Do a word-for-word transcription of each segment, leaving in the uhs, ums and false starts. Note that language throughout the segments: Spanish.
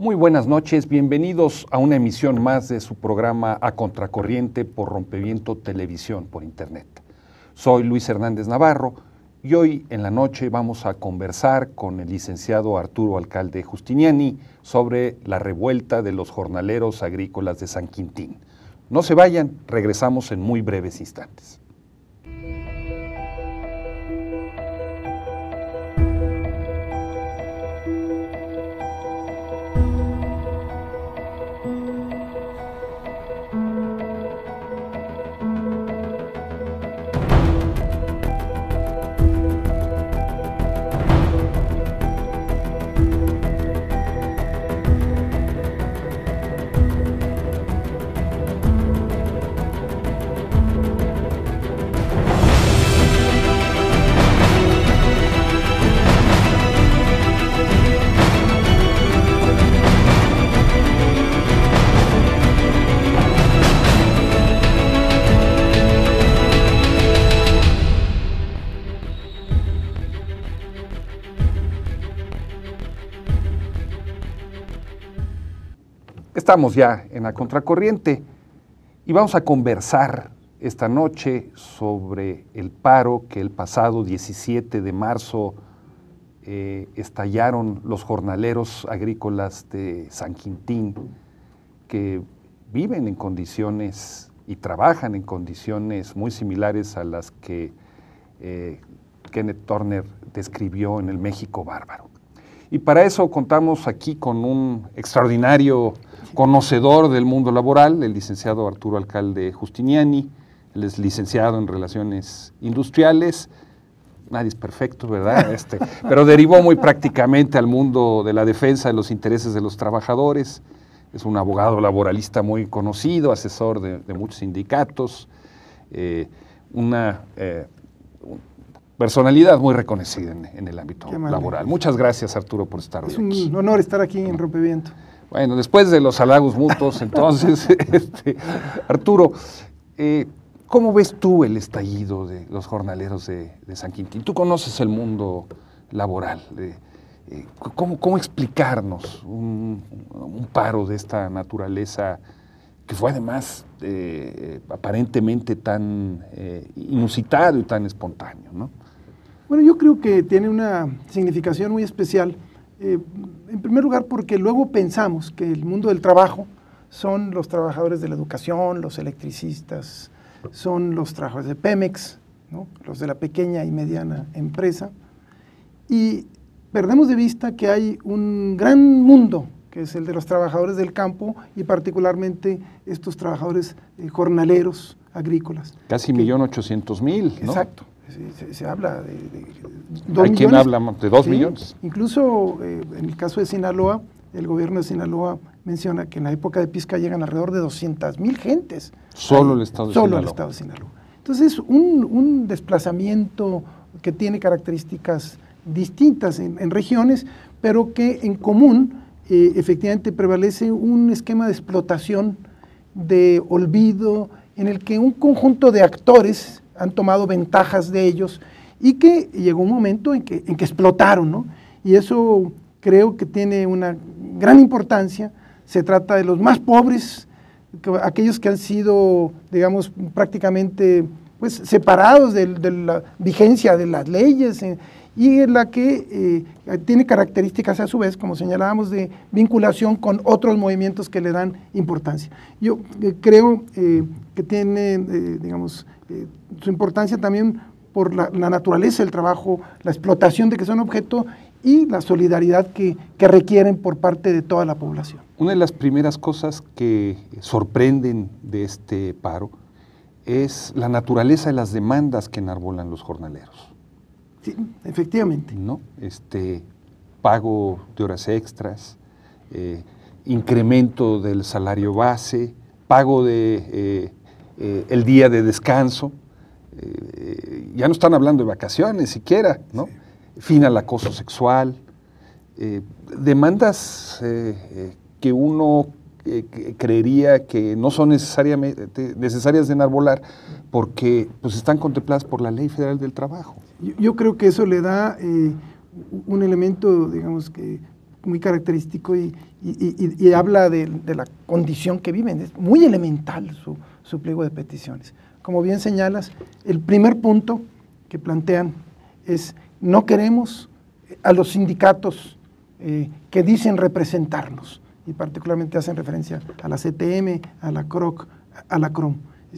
Muy buenas noches, bienvenidos a una emisión más de su programa A Contracorriente por Rompeviento Televisión por Internet. Soy Luis Hernández Navarro y hoy en la noche vamos a conversar con el licenciado Arturo Alcalde Justiniani sobre la revuelta de los jornaleros agrícolas de San Quintín. No se vayan, regresamos en muy breves instantes. Estamos ya en la contracorriente y vamos a conversar esta noche sobre el paro que el pasado diecisiete de marzo eh, estallaron los jornaleros agrícolas de San Quintín, que viven en condiciones y trabajan en condiciones muy similares a las que eh, Kenneth Turner describió en el México bárbaro. Y para eso contamos aquí con un extraordinario conocedor del mundo laboral, el licenciado Arturo Alcalde Justiniani. Él es licenciado en Relaciones Industriales. Nadie es perfecto, ¿verdad? Este, pero derivó muy prácticamente al mundo de la defensa de los intereses de los trabajadores. Es un abogado laboralista muy conocido, asesor de, de muchos sindicatos, eh, una eh, personalidad muy reconocida en, en el ámbito laboral. Muchas gracias, Arturo, por estar hoy aquí. Es un honor estar aquí en Rompeviento. Bueno, después de los halagos mutuos, entonces, este, Arturo, eh, ¿cómo ves tú el estallido de los jornaleros de, de San Quintín? Tú conoces el mundo laboral. Eh, eh, ¿cómo, ¿Cómo explicarnos un, un paro de esta naturaleza que fue además eh, aparentemente tan eh, inusitado y tan espontáneo, ¿no? Bueno, yo creo que tiene una significación muy especial. Eh, en primer lugar, porque luego pensamos que el mundo del trabajo son los trabajadores de la educación, los electricistas, son los trabajadores de Pemex, ¿no? Los de la pequeña y mediana empresa, y perdemos de vista que hay un gran mundo, que es el de los trabajadores del campo y particularmente estos trabajadores eh, jornaleros agrícolas. Casi un millón ochocientos mil, ¿no? Exacto. Se, se, se habla de, de dos Hay millones. Quien habla de dos sí, millones. Incluso eh, en el caso de Sinaloa, el gobierno de Sinaloa menciona que en la época de Pisca llegan alrededor de doscientas mil gentes. Solo ahí, el estado de solo Sinaloa. el estado de Sinaloa. Entonces, un, un desplazamiento que tiene características distintas en, en regiones, pero que en común eh, efectivamente prevalece un esquema de explotación, de olvido, en el que un conjunto de actores han tomado ventajas de ellos y que llegó un momento en que, en que explotaron, ¿no? Y eso creo que tiene una gran importancia. Se trata de los más pobres, que, aquellos que han sido, digamos, prácticamente pues, separados de, de la vigencia de las leyes eh, y en la que eh, tiene características a su vez, como señalábamos, de vinculación con otros movimientos que le dan importancia. Yo eh, creo eh, que tiene, eh, digamos, eh, su importancia también por la, la naturaleza del trabajo, la explotación de que son objeto y la solidaridad que, que requieren por parte de toda la población. Una de las primeras cosas que sorprenden de este paro es la naturaleza de las demandas que enarbolan los jornaleros. Sí, efectivamente. ¿No? Este, pago de horas extras, eh, incremento del salario base, pago de eh, eh, el día de descanso, eh, ya no están hablando de vacaciones siquiera, ¿no? Sí. Fin al acoso sexual, eh, demandas eh, eh, que uno eh, que creería que no son necesariamente necesarias de enarbolar porque pues, están contempladas por la Ley Federal del Trabajo. Yo, yo creo que eso le da eh, un elemento, digamos, que muy característico y, y, y, y habla de, de la condición que viven. Es muy elemental su, su pliego de peticiones. Como bien señalas, el primer punto que plantean es: no queremos a los sindicatos eh, que dicen representarnos, y particularmente hacen referencia a la C T M, a la C R O C, a la C R O M.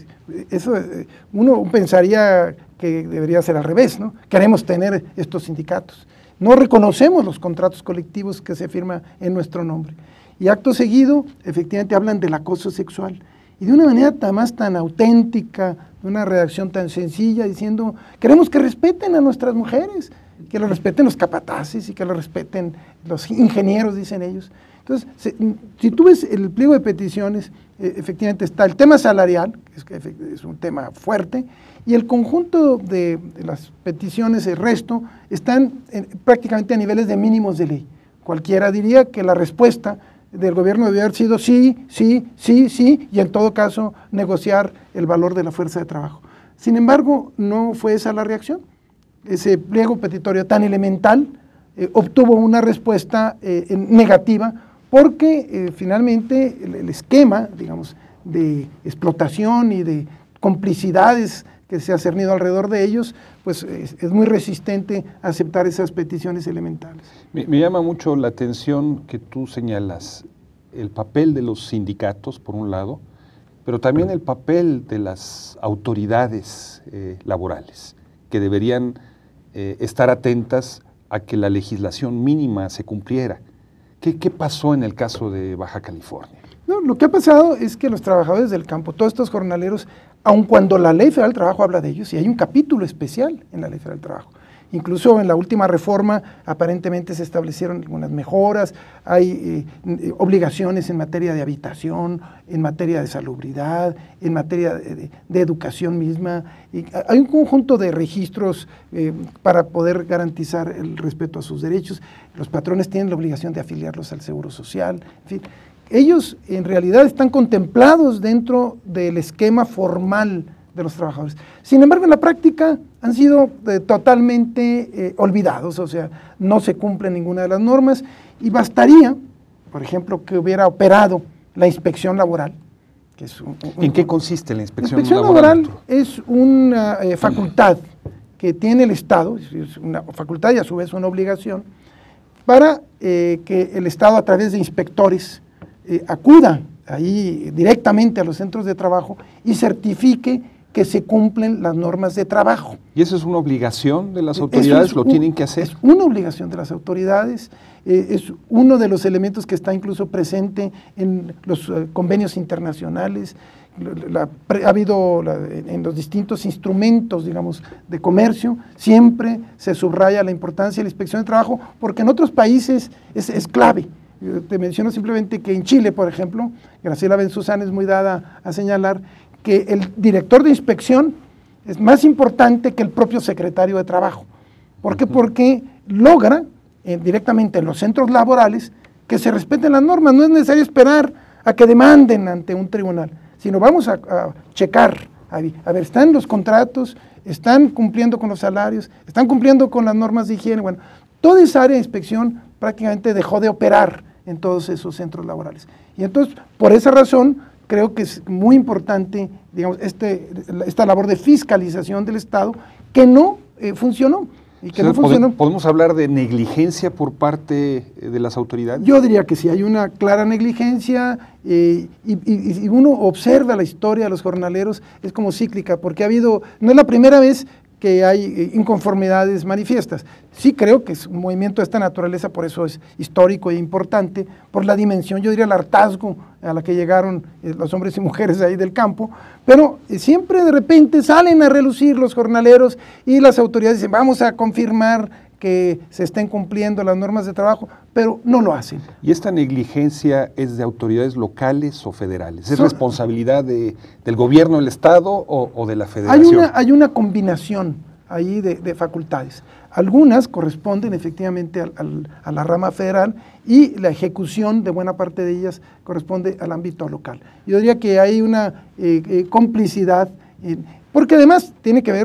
Eso, uno pensaría que debería ser al revés, ¿no? Queremos tener estos sindicatos. No reconocemos los contratos colectivos que se firman en nuestro nombre. Y acto seguido, efectivamente, hablan del acoso sexual. Y de una manera tan más tan auténtica, de una redacción tan sencilla, diciendo: queremos que respeten a nuestras mujeres, que lo respeten los capataces y que lo respeten los ingenieros, dicen ellos. Entonces, si, si tú ves el pliego de peticiones, eh, efectivamente está el tema salarial, que es, que es un tema fuerte, y el conjunto de, de las peticiones, el resto, están en, prácticamente a niveles de mínimos de ley. Cualquiera diría que la respuesta del gobierno debió haber sido sí, sí, sí, sí, y en todo caso negociar el valor de la fuerza de trabajo. Sin embargo, no fue esa la reacción. Ese pliego petitorio tan elemental eh, obtuvo una respuesta eh, negativa, porque eh, finalmente el, el esquema, digamos, de explotación y de complicidades que se ha cernido alrededor de ellos, pues es, es muy resistente a aceptar esas peticiones elementales. Me, me llama mucho la atención que tú señalas el papel de los sindicatos, por un lado, pero también el papel de las autoridades eh, laborales, que deberían eh, estar atentas a que la legislación mínima se cumpliera. ¿Qué, qué pasó en el caso de Baja California? No, lo que ha pasado es que los trabajadores del campo, todos estos jornaleros, aun cuando la Ley Federal del Trabajo habla de ellos, y hay un capítulo especial en la Ley Federal del Trabajo, incluso en la última reforma aparentemente se establecieron algunas mejoras, hay eh, obligaciones en materia de habitación, en materia de salubridad, en materia de, de, de educación misma, y hay un conjunto de registros eh, para poder garantizar el respeto a sus derechos. Los patrones tienen la obligación de afiliarlos al Seguro Social, en fin. Ellos en realidad están contemplados dentro del esquema formal de los trabajadores. Sin embargo, en la práctica han sido eh, totalmente eh, olvidados, o sea, no se cumple ninguna de las normas, y bastaría, por ejemplo, que hubiera operado la inspección laboral. Que es un, un, ¿En qué consiste la inspección, la inspección laboral? laboral es una eh, facultad que tiene el Estado, es una facultad y a su vez una obligación, para eh, que el Estado, a través de inspectores, Eh, acuda ahí directamente a los centros de trabajo y certifique que se cumplen las normas de trabajo. ¿Y eso es una obligación de las autoridades? Es ¿Lo un, tienen que hacer? Es una obligación de las autoridades, eh, es uno de los elementos que está incluso presente en los eh, convenios internacionales. La, ha habido la, en los distintos instrumentos, digamos, de comercio, siempre se subraya la importancia de la inspección de trabajo, porque en otros países es, es clave. Te menciono simplemente que en Chile, por ejemplo, Graciela Benzuzana es muy dada a señalar que el director de inspección es más importante que el propio secretario de Trabajo. ¿Por qué? Porque logra eh, directamente en los centros laborales que se respeten las normas. No es necesario esperar a que demanden ante un tribunal, sino vamos a, a checar, a, a ver, ¿están los contratos? ¿Están cumpliendo con los salarios? ¿Están cumpliendo con las normas de higiene? Bueno, toda esa área de inspección prácticamente dejó de operar en todos esos centros laborales. Y entonces, por esa razón, creo que es muy importante, digamos, este, esta labor de fiscalización del Estado, que no eh, funcionó. Y que o sea, no funcionó. ¿Podemos hablar de negligencia por parte de las autoridades? Yo diría que sí, hay una clara negligencia, eh, y, y, y uno observa la historia de los jornaleros, es como cíclica, porque ha habido, no es la primera vez que hay inconformidades manifiestas. Sí creo que es un movimiento de esta naturaleza, por eso es histórico e importante, por la dimensión, yo diría el hartazgo a la que llegaron eh, los hombres y mujeres ahí del campo, pero eh, siempre de repente salen a relucir los jornaleros y las autoridades dicen, vamos a confirmar que se estén cumpliendo las normas de trabajo, pero no lo hacen. ¿Y esta negligencia es de autoridades locales o federales? ¿Es Son, responsabilidad de, del gobierno del Estado o, o de la federación? Hay una, hay una combinación ahí de, de facultades. Algunas corresponden efectivamente al, al, a la rama federal y la ejecución de buena parte de ellas corresponde al ámbito local. Yo diría que hay una eh, eh, complicidad, eh, porque además tiene que ver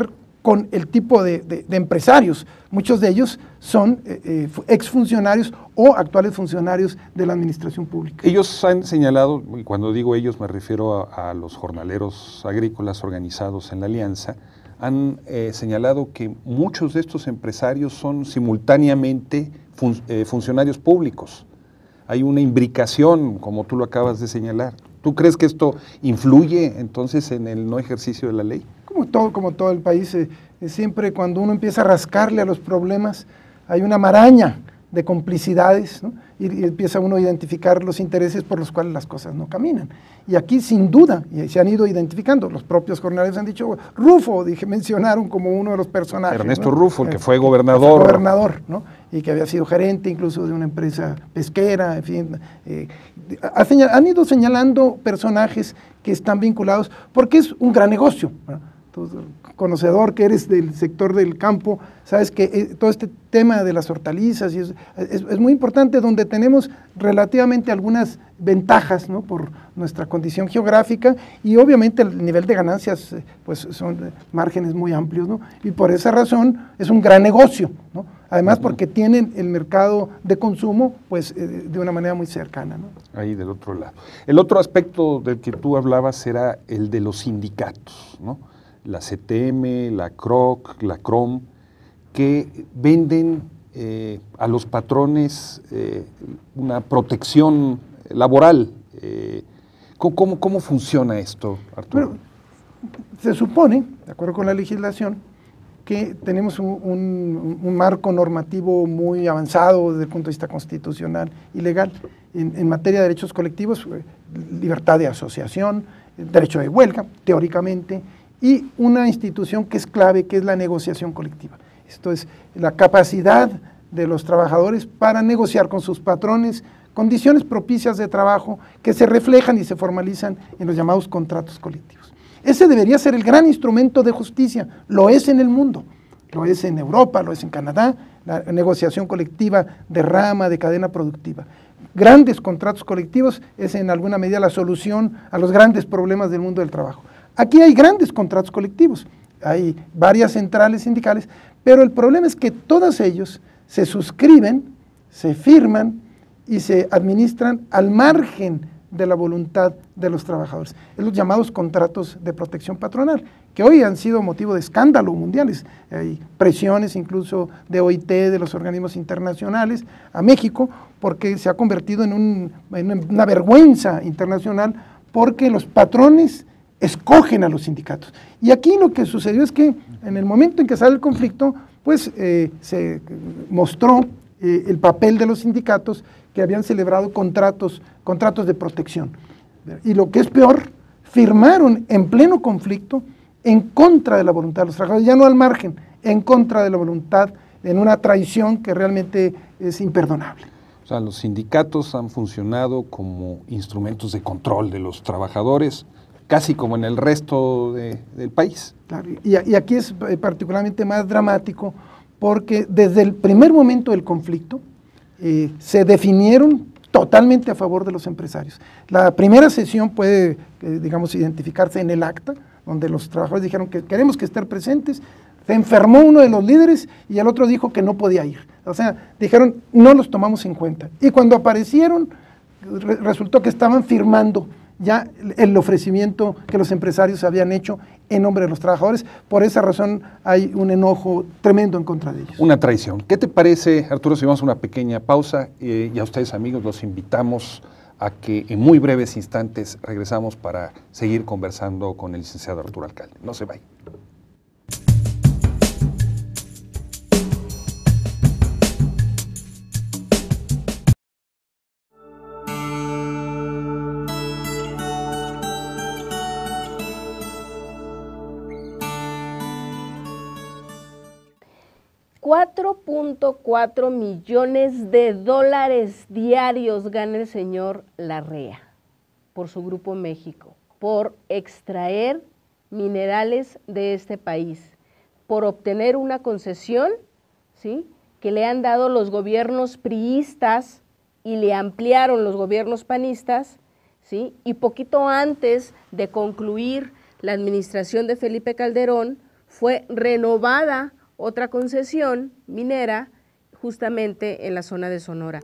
con el tipo de, de, de empresarios. Muchos de ellos son eh, eh, exfuncionarios o actuales funcionarios de la administración pública. Ellos han señalado, y cuando digo ellos me refiero a, a los jornaleros agrícolas organizados en la Alianza, han eh, señalado que muchos de estos empresarios son simultáneamente fun eh, funcionarios públicos. Hay una imbricación, como tú lo acabas de señalar. ¿Tú crees que esto influye entonces en el no ejercicio de la ley? Como todo, como todo el país, eh, eh, siempre cuando uno empieza a rascarle a los problemas, hay una maraña de complicidades, ¿no? y, y empieza uno a identificar los intereses por los cuales las cosas no caminan. Y aquí sin duda, y se han ido identificando, los propios jornaleros han dicho, Rufo, dije, mencionaron como uno de los personajes. Ernesto ¿no? Rufo, el que eh, fue gobernador. Fue gobernador, ¿no? Y que había sido gerente incluso de una empresa pesquera, en fin. Eh, ha señal, han ido señalando personajes que están vinculados, porque es un gran negocio, ¿no? Tú, conocedor que eres del sector del campo, sabes que eh, todo este tema de las hortalizas y es, es, es muy importante, donde tenemos relativamente algunas ventajas, ¿no? Por nuestra condición geográfica, y obviamente el nivel de ganancias eh, pues son márgenes muy amplios, ¿no? Y por esa razón es un gran negocio, ¿no? Además porque tienen el mercado de consumo pues eh, de una manera muy cercana, ¿no? Ahí del otro lado. El otro aspecto del que tú hablabas era el de los sindicatos, ¿no? La C T M, la C R O C, la C R O M, que venden eh, a los patrones eh, una protección laboral. Eh, ¿cómo, ¿Cómo funciona esto, Arturo? Bueno, se supone, de acuerdo con la legislación, que tenemos un, un, un marco normativo muy avanzado desde el punto de vista constitucional y legal en, en materia de derechos colectivos, libertad de asociación, derecho de huelga, teóricamente, y una institución que es clave, que es la negociación colectiva. Esto es la capacidad de los trabajadores para negociar con sus patrones condiciones propicias de trabajo que se reflejan y se formalizan en los llamados contratos colectivos. Ese debería ser el gran instrumento de justicia, lo es en el mundo, lo es en Europa, lo es en Canadá, la negociación colectiva de rama, de cadena productiva. Grandes contratos colectivos es en alguna medida la solución a los grandes problemas del mundo del trabajo. Aquí hay grandes contratos colectivos, hay varias centrales sindicales, pero el problema es que todos ellos se suscriben, se firman y se administran al margen de la voluntad de los trabajadores. Es los llamados contratos de protección patronal, que hoy han sido motivo de escándalo mundiales. Hay presiones incluso de O I T, de los organismos internacionales, a México, porque se ha convertido en, un, en una vergüenza internacional, porque los patrones escogen a los sindicatos. Y aquí lo que sucedió es que en el momento en que sale el conflicto, pues eh, se mostró eh, el papel de los sindicatos que habían celebrado contratos, contratos de protección. Y lo que es peor, firmaron en pleno conflicto en contra de la voluntad de los trabajadores, ya no al margen, en contra de la voluntad, en una traición que realmente es imperdonable. O sea, los sindicatos han funcionado como instrumentos de control de los trabajadores, casi como en el resto de, del país. Claro, y, y aquí es particularmente más dramático porque desde el primer momento del conflicto eh, se definieron totalmente a favor de los empresarios. La primera sesión puede, eh, digamos, identificarse en el acta, donde los trabajadores dijeron que queremos que estén presentes, se enfermó uno de los líderes y el otro dijo que no podía ir. O sea, dijeron, no los tomamos en cuenta. Y cuando aparecieron, re resultó que estaban firmando ya el ofrecimiento que los empresarios habían hecho en nombre de los trabajadores. Por esa razón hay un enojo tremendo en contra de ellos. Una traición. ¿Qué te parece, Arturo, si vamos a una pequeña pausa? Eh, y a ustedes, amigos, los invitamos a que en muy breves instantes regresamos para seguir conversando con el licenciado Arturo Alcalde. No se vayan. cuatro punto cuatro millones de dólares diarios gana el señor Larrea por su Grupo México, por extraer minerales de este país, por obtener una concesión, ¿sí?, que le han dado los gobiernos priistas y le ampliaron los gobiernos panistas, ¿sí?, y poquito antes de concluir la administración de Felipe Calderón, fue renovada otra concesión minera justamente en la zona de Sonora.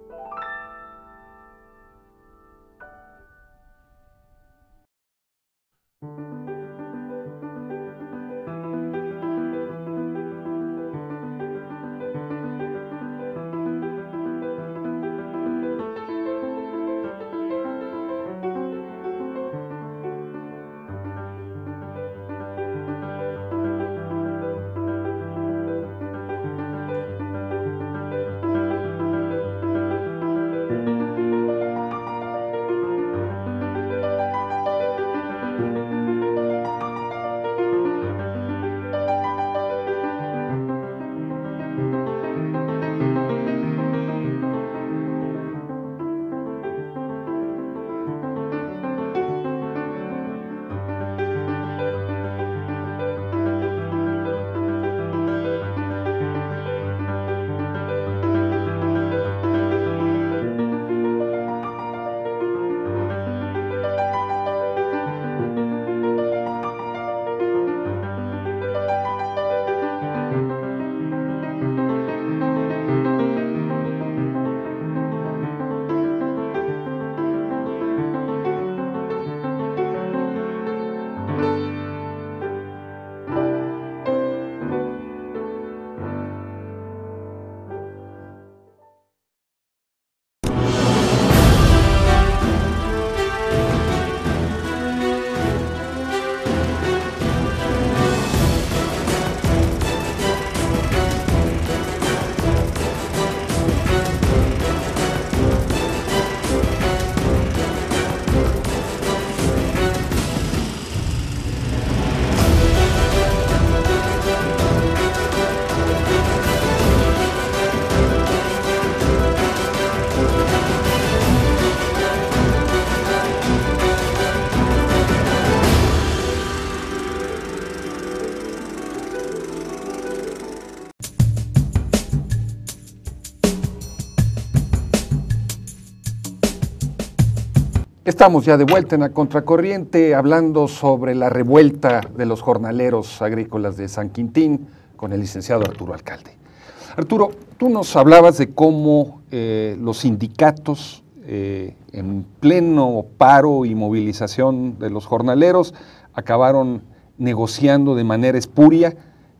Estamos ya de vuelta en la Contracorriente hablando sobre la revuelta de los jornaleros agrícolas de San Quintín con el licenciado Arturo Alcalde. Arturo, tú nos hablabas de cómo eh, los sindicatos eh, en pleno paro y movilización de los jornaleros acabaron negociando de manera espuria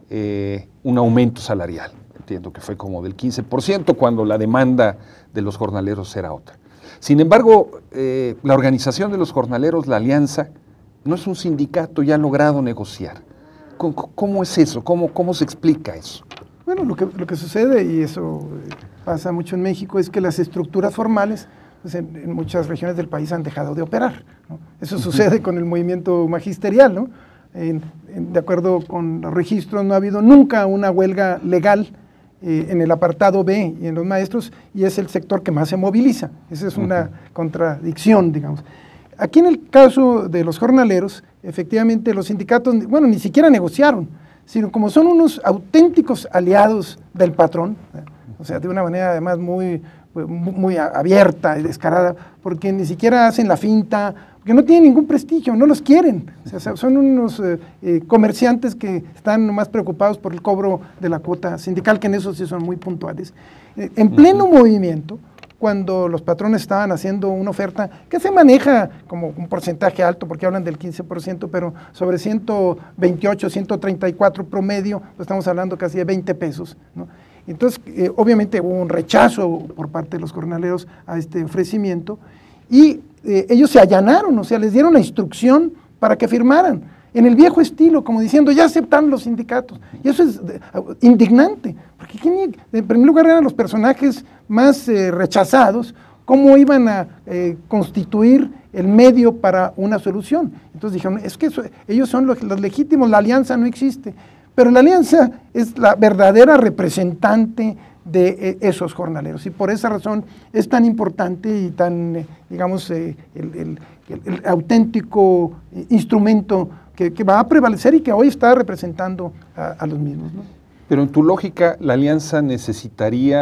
eh, un aumento salarial. Entiendo que fue como del quince por ciento cuando la demanda de los jornaleros era otra. Sin embargo, eh, la organización de los jornaleros, la Alianza, no es un sindicato ya logrado negociar. ¿Cómo, cómo es eso? ¿Cómo, ¿Cómo se explica eso? Bueno, lo que, lo que sucede, y eso pasa mucho en México, es que las estructuras formales pues en, en muchas regiones del país han dejado de operar, ¿no? Eso sucede con el movimiento magisterial, ¿no? En, en, de acuerdo con los registros, no ha habido nunca una huelga legal eh, en el apartado B y en los maestros, y es el sector que más se moviliza. Esa es una uh-huh. contradicción, digamos. Aquí en el caso de los jornaleros, efectivamente los sindicatos, bueno, ni siquiera negociaron, sino como son unos auténticos aliados del patrón, ¿eh? O sea, de una manera además muy, muy, muy abierta y descarada, porque ni siquiera hacen la finta, porque no tienen ningún prestigio, no los quieren. O sea, son unos eh, eh, comerciantes que están más preocupados por el cobro de la cuota sindical, que en eso sí son muy puntuales. Eh, en pleno uh-huh. movimiento, cuando los patrones estaban haciendo una oferta que se maneja como un porcentaje alto, porque hablan del quince por ciento, pero sobre ciento veintiocho, ciento treinta y cuatro promedio, pues estamos hablando casi de veinte pesos, ¿no? Entonces, eh, obviamente hubo un rechazo por parte de los jornaleros a este ofrecimiento, y eh, ellos se allanaron, o sea, les dieron la instrucción para que firmaran, en el viejo estilo, como diciendo, ya aceptaron los sindicatos. Y eso es de, uh, indignante, porque ¿quién, en primer lugar eran los personajes más eh, rechazados, cómo iban a eh, constituir el medio para una solución. Entonces dijeron, es que eso, ellos son los, los legítimos, la alianza no existe. Pero la alianza es la verdadera representante de eh, esos jornaleros, y por esa razón es tan importante y tan, eh, digamos, eh, el, el, el, el auténtico instrumento que, que va a prevalecer y que hoy está representando a, a los mismos, ¿no? Pero en tu lógica, la alianza necesitaría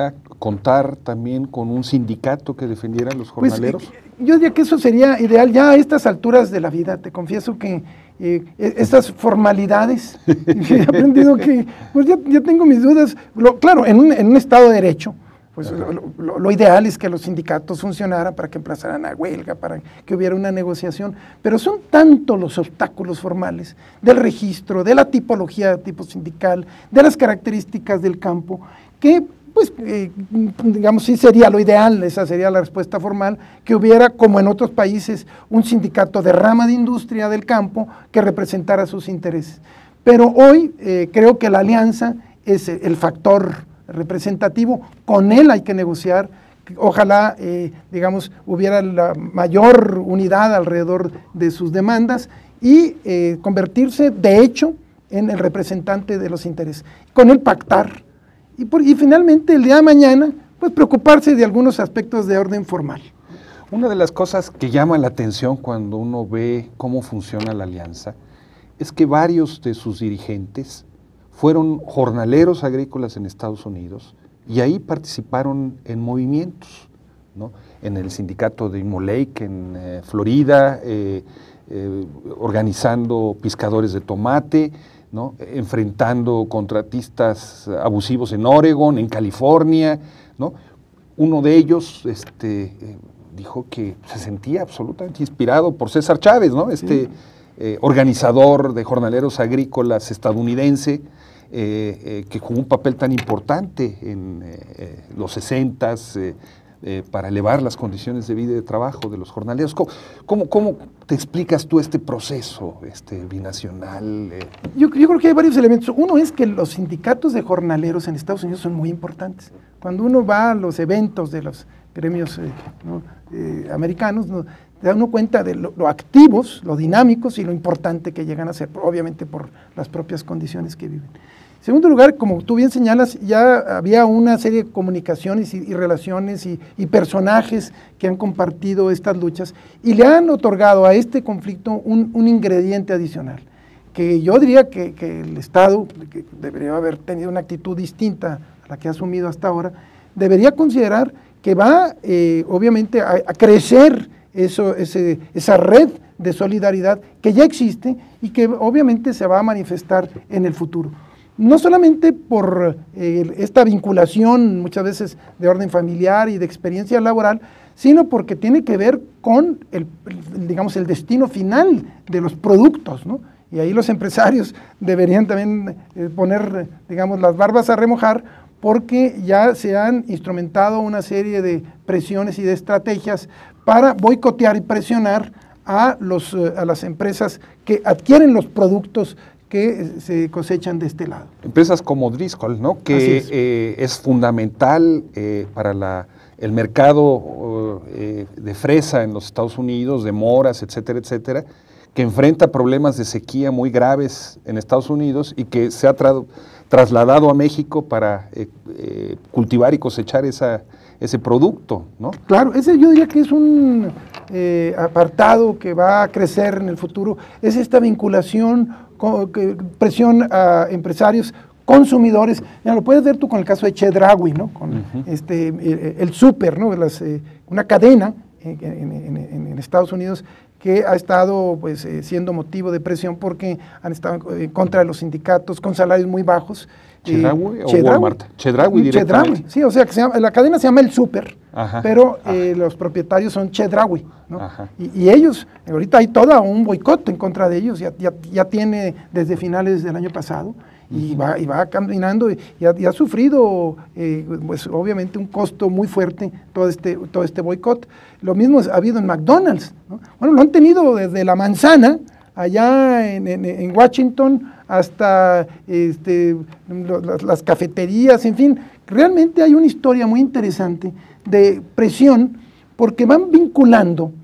contar también con un sindicato que defendiera a los jornaleros? Pues, eh, yo diría que eso sería ideal ya a estas alturas de la vida. Te confieso que eh, estas formalidades, he aprendido que, pues ya, ya tengo mis dudas. Lo, claro, en un, en un Estado de Derecho, pues lo, lo, lo ideal es que los sindicatos funcionaran para que emplazaran a huelga, para que hubiera una negociación, pero son tantos los obstáculos formales del registro, de la tipología de tipo sindical, de las características del campo, que pues eh, digamos sí sería lo ideal, esa sería la respuesta formal, que hubiera como en otros países un sindicato de rama de industria del campo que representara sus intereses. Pero hoy eh, creo que la alianza es el factor representativo, con él hay que negociar, ojalá, eh, digamos, hubiera la mayor unidad alrededor de sus demandas y eh, convertirse, de hecho, en el representante de los intereses, con él pactar, y, por, y finalmente el día de mañana, pues preocuparse de algunos aspectos de orden formal. Una de las cosas que llama la atención cuando uno ve cómo funciona la alianza, es que varios de sus dirigentes fueron jornaleros agrícolas en Estados Unidos y ahí participaron en movimientos, ¿no? En el sindicato de Imolake en eh, Florida, eh, eh, organizando pescadores de tomate, ¿no? Enfrentando contratistas abusivos en Oregon, en California, ¿no? Uno de ellos este, eh, dijo que se sentía absolutamente inspirado por César Chávez, ¿no? Este sí. eh, organizador de jornaleros agrícolas estadounidense, Eh, eh, que jugó un papel tan importante en eh, los sesentas eh, eh, para elevar las condiciones de vida y de trabajo de los jornaleros. ¿Cómo, cómo, cómo te explicas tú este proceso este, binacional? Eh? Yo, yo creo que hay varios elementos. Uno es que los sindicatos de jornaleros en Estados Unidos son muy importantes. Cuando uno va a los eventos de los gremios eh, ¿no? eh, americanos, ¿no? te da uno cuenta de lo, lo activos, lo dinámicos y lo importante que llegan a ser, obviamente por las propias condiciones que viven. En segundo lugar, como tú bien señalas, ya había una serie de comunicaciones y, y relaciones y, y personajes que han compartido estas luchas y le han otorgado a este conflicto un, un ingrediente adicional, que yo diría que, que el Estado, que debería haber tenido una actitud distinta a la que ha asumido hasta ahora, debería considerar que va, eh, obviamente, a, a crecer eso, ese, esa red de solidaridad que ya existe y que obviamente se va a manifestar en el futuro. No solamente por eh, esta vinculación muchas veces de orden familiar y de experiencia laboral, sino porque tiene que ver con el, el, digamos, el destino final de los productos, ¿no? Y ahí los empresarios deberían también eh, poner, digamos, las barbas a remojar, porque ya se han instrumentado una serie de presiones y de estrategias para boicotear y presionar a, los, a las empresas que adquieren los productos que se cosechan de este lado. Empresas como Driscoll, ¿no? Que es. Eh, es fundamental eh, para la, el mercado eh, de fresa en los Estados Unidos, de moras, etcétera, etcétera, que enfrenta problemas de sequía muy graves en Estados Unidos y que se ha tra trasladado a México para eh, eh, cultivar y cosechar esa, ese producto, ¿no? Claro, ese yo diría que es un eh, apartado que va a crecer en el futuro, es esta vinculación, con, que, presión a empresarios, consumidores. Ya lo puedes ver tú con el caso de Chedraui, ¿no? Con uh-huh. este, el, el súper, ¿no? Las, eh, una cadena en, en, en, en Estados Unidos que ha estado pues, eh, siendo motivo de presión porque han estado en contra de los sindicatos con salarios muy bajos. ¿Chedraui eh, o Chedraui, Walmart? Chedraui directamente. Chedraui, sí, o sea, que se llama, la cadena se llama El Súper, pero eh, los propietarios son Chedraui, ¿no? Y, y ellos, ahorita hay todo un boicot en contra de ellos, ya, ya, ya tiene desde finales del año pasado, y va, y va caminando y, y, ha, y ha sufrido, eh, pues obviamente un costo muy fuerte todo este, todo este boicot. Lo mismo ha habido en McDonald's, ¿no? Bueno, lo han tenido desde la manzana, allá en, en, en Washington, hasta este, las, las cafeterías, en fin, realmente hay una historia muy interesante de presión, porque van vinculando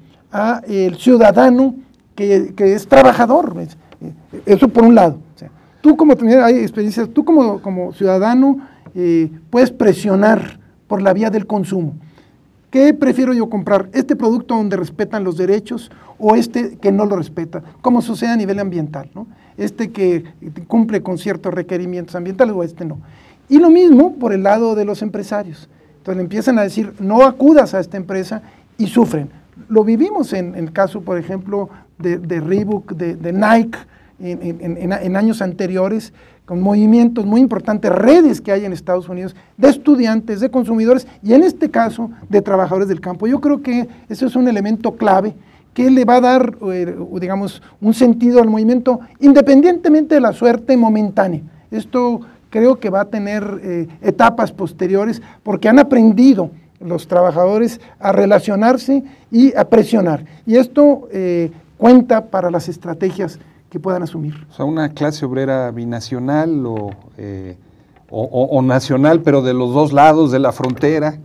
al ciudadano que, que es trabajador, eso por un lado. O sea, tú como hay experiencias, tú como, como ciudadano eh, puedes presionar por la vía del consumo. ¿Qué prefiero yo comprar? ¿Este producto donde respetan los derechos o este que no lo respeta? Como sucede a nivel ambiental, ¿no? Este que cumple con ciertos requerimientos ambientales o este no. Y lo mismo por el lado de los empresarios. Entonces le empiezan a decir, no acudas a esta empresa, y sufren. Lo vivimos en, en el caso, por ejemplo, de, de Reebok, de, de Nike, en, en, en, en años anteriores, con movimientos muy importantes, redes que hay en Estados Unidos, de estudiantes, de consumidores, y en este caso, de trabajadores del campo. Yo creo que eso es un elemento clave que le va a dar, eh, digamos, un sentido al movimiento, independientemente de la suerte momentánea. Esto creo que va a tener eh, etapas posteriores, porque han aprendido los trabajadores a relacionarse y a presionar. Y esto eh, cuenta para las estrategias que puedan asumir. O sea, una clase obrera binacional o, eh, o, o, o nacional, pero de los dos lados de la frontera.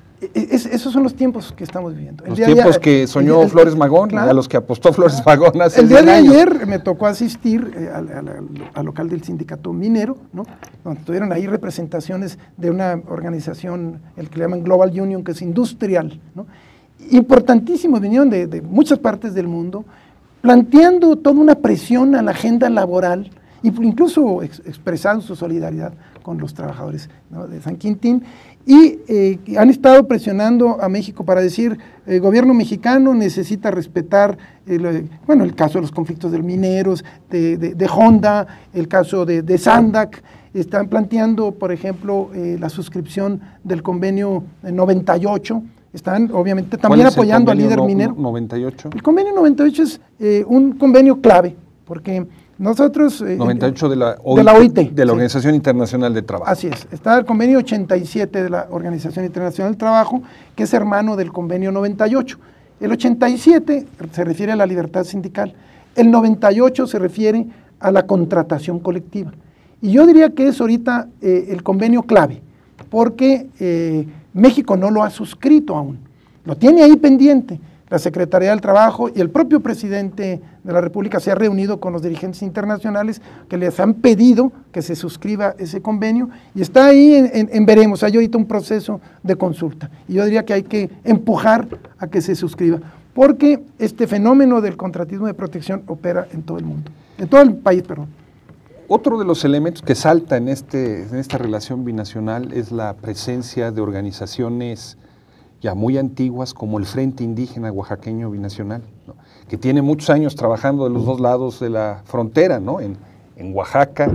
Es, esos son los tiempos que estamos viviendo. El los tiempos día, que soñó el, Flores Magón, claro, a los que apostó Flores Magón hace El día de años. ayer me tocó asistir eh, al, al, al local del sindicato minero, ¿no? Donde tuvieron ahí representaciones de una organización, el que le llaman Global Union, que es industrial, ¿no? Importantísimos, vinieron de, de muchas partes del mundo, planteando toda una presión a la agenda laboral, incluso ex, expresando su solidaridad con los trabajadores, ¿no?, de San Quintín, y eh, han estado presionando a México para decir, el gobierno mexicano necesita respetar, el, bueno, el caso de los conflictos de mineros, de, de, de Honda, el caso de, de Sandac. Están planteando, por ejemplo, eh, la suscripción del convenio noventa y ocho, están obviamente también apoyando al líder no, minero. noventa y ocho. El convenio noventa y ocho es eh, un convenio clave, porque nosotros... Eh, noventa y ocho de la O I T, de la, O I T, de la sí. Organización Internacional del Trabajo. Así es. Está el convenio ochenta y siete de la Organización Internacional del Trabajo, que es hermano del convenio noventa y ocho. El ochenta y siete se refiere a la libertad sindical. El noventa y ocho se refiere a la contratación colectiva. Y yo diría que es ahorita eh, el convenio clave, porque eh, México no lo ha suscrito aún. Lo tiene ahí pendiente. La Secretaría del Trabajo y el propio presidente de la República se ha reunido con los dirigentes internacionales que les han pedido que se suscriba ese convenio, y está ahí en, en, en veremos, hay ahorita un proceso de consulta, y yo diría que hay que empujar a que se suscriba, porque este fenómeno del contratismo de protección opera en todo el mundo, en todo el país, perdón. Otro de los elementos que salta en, este, en esta relación binacional es la presencia de organizaciones ya muy antiguas, como el Frente Indígena Oaxaqueño Binacional, ¿no?, que tiene muchos años trabajando de los dos lados de la frontera, ¿no?, en, en Oaxaca,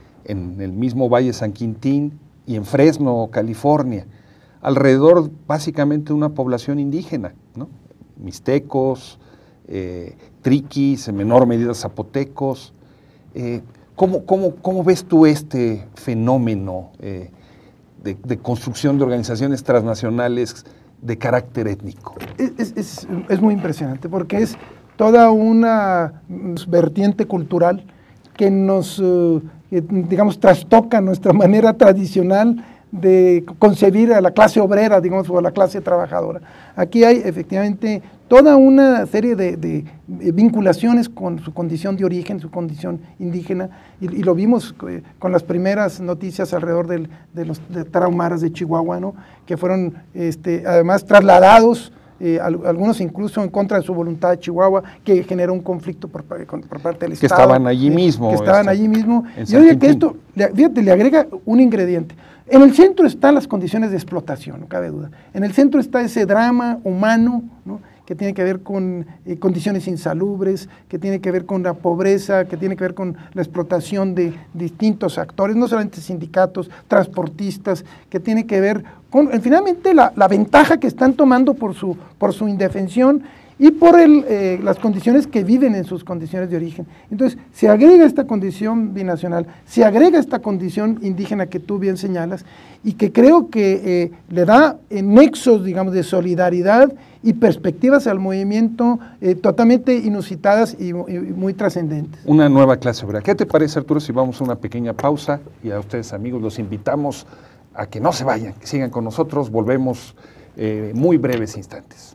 en el mismo Valle San Quintín y en Fresno, California, alrededor básicamente de una población indígena, ¿no?, mixtecos, eh, triquis, en menor medida zapotecos. Eh, ¿cómo, cómo, ¿Cómo ves tú este fenómeno eh, de, de construcción de organizaciones transnacionales de carácter étnico? Es, es, es muy impresionante, porque es toda una vertiente cultural que nos, eh, digamos, trastoca nuestra manera tradicional de concebir a la clase obrera, digamos, o a la clase trabajadora. Aquí hay efectivamente toda una serie de, de vinculaciones con su condición de origen, su condición indígena, y, y lo vimos eh, con las primeras noticias alrededor del, de los de tarahumaras de Chihuahua, ¿no?, que fueron este, además trasladados, eh, al, algunos incluso en contra de su voluntad de Chihuahua, que generó un conflicto por, por, por parte del que Estado. Estaban allí eh, mismo. Que estaban este, allí mismo. Yo diría que esto, fíjate, le agrega un ingrediente. En el centro están las condiciones de explotación, no cabe duda. En el centro está ese drama humano, ¿no?, que tiene que ver con eh, condiciones insalubres, que tiene que ver con la pobreza, que tiene que ver con la explotación de distintos actores, no solamente sindicatos, transportistas, que tiene que ver con, eh, finalmente, la, la ventaja que están tomando por su, por su indefensión y por el, eh, las condiciones que viven en sus condiciones de origen. Entonces, se agrega esta condición binacional, se agrega esta condición indígena que tú bien señalas, y que creo que eh, le da eh, nexos, digamos, de solidaridad y perspectivas al movimiento eh, totalmente inusitadas y, y muy trascendentes. Una nueva clase obrera. ¿Qué te parece, Arturo, si vamos a una pequeña pausa? Y a ustedes, amigos, los invitamos a que no se vayan, que sigan con nosotros. Volvemos eh, muy breves instantes.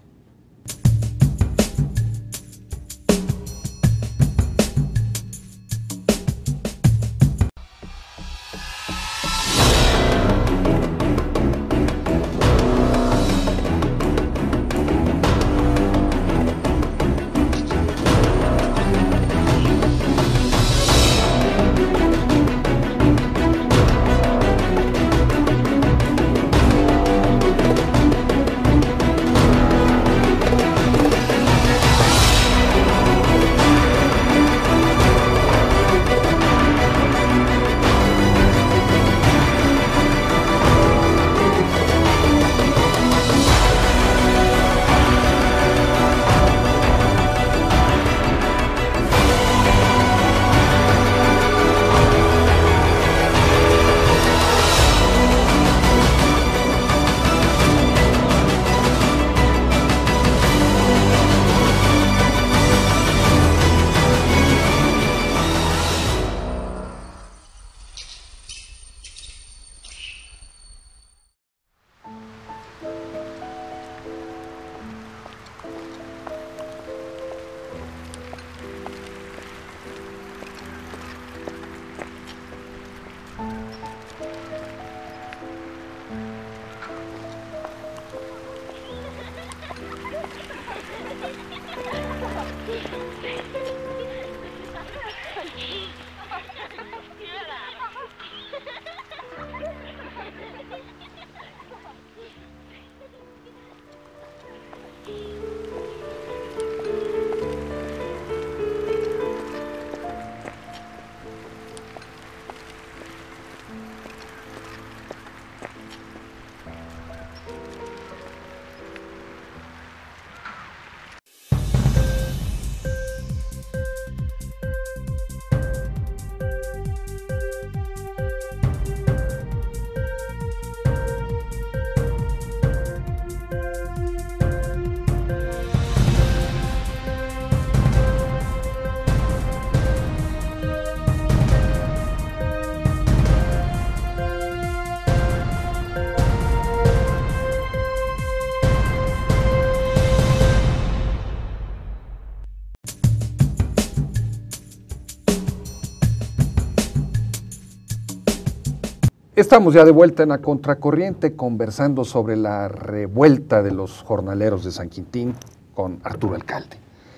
Estamos ya de vuelta en la Contracorriente conversando sobre la revuelta de los jornaleros de San Quintín con Arturo Alcalde.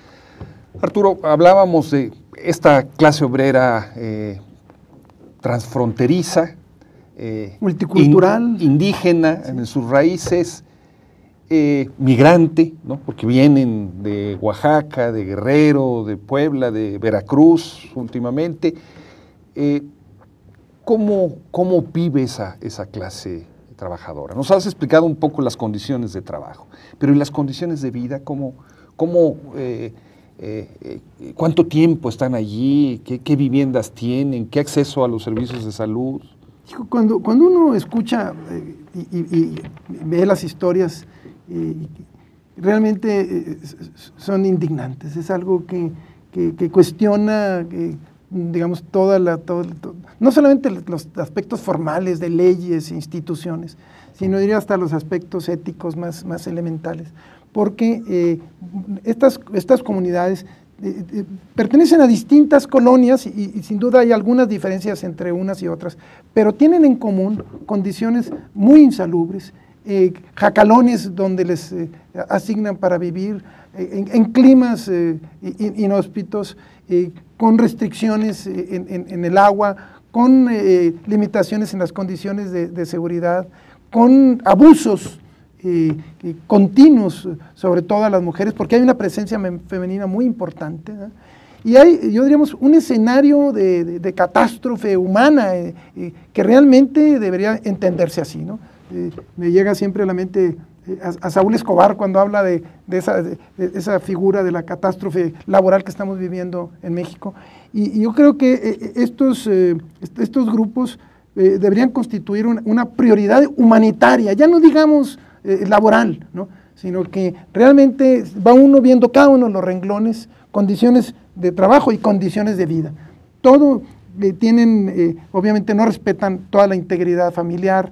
Arturo, hablábamos de esta clase obrera eh, transfronteriza, eh, multicultural, in, indígena sí. en sus raíces, eh, migrante, ¿no? Porque vienen de Oaxaca, de Guerrero, de Puebla, de Veracruz últimamente. Eh, ¿cómo, ¿Cómo vive esa, esa clase trabajadora? Nos has explicado un poco las condiciones de trabajo, pero ¿y las condiciones de vida? ¿Cómo, cómo, eh, eh, eh, ¿Cuánto tiempo están allí? ¿Qué, qué viviendas tienen? ¿Qué acceso a los servicios de salud? Cuando, cuando uno escucha eh, y, y, y ve las historias, eh, realmente eh, son indignantes. Es algo que, que, que cuestiona, eh, digamos, toda la, todo, todo, no solamente los aspectos formales de leyes e instituciones, sino diría hasta los aspectos éticos más, más elementales. Porque eh, estas, estas comunidades eh, eh, pertenecen a distintas colonias y, y sin duda hay algunas diferencias entre unas y otras, pero tienen en común condiciones muy insalubres, eh, jacalones donde les eh, asignan para vivir, eh, en, en climas eh, inhóspitos, eh, con restricciones en, en, en el agua, con eh, limitaciones en las condiciones de, de seguridad, con abusos Eh, eh, continuos, sobre todo a las mujeres, porque hay una presencia femenina muy importante, ¿eh? Y hay, yo diríamos, un escenario de, de, de catástrofe humana eh, eh, que realmente debería entenderse así, ¿no? Eh, me llega siempre a la mente eh, a, a Saúl Escobar cuando habla de, de, esa, de, de esa figura de la catástrofe laboral que estamos viviendo en México, y, y yo creo que eh, estos, eh, estos grupos eh, deberían constituir una, una prioridad humanitaria, ya no digamos Eh, laboral, ¿no? Sino que realmente va uno viendo cada uno de los renglones, condiciones de trabajo y condiciones de vida. Todo eh, tienen, eh, obviamente no respetan toda la integridad familiar,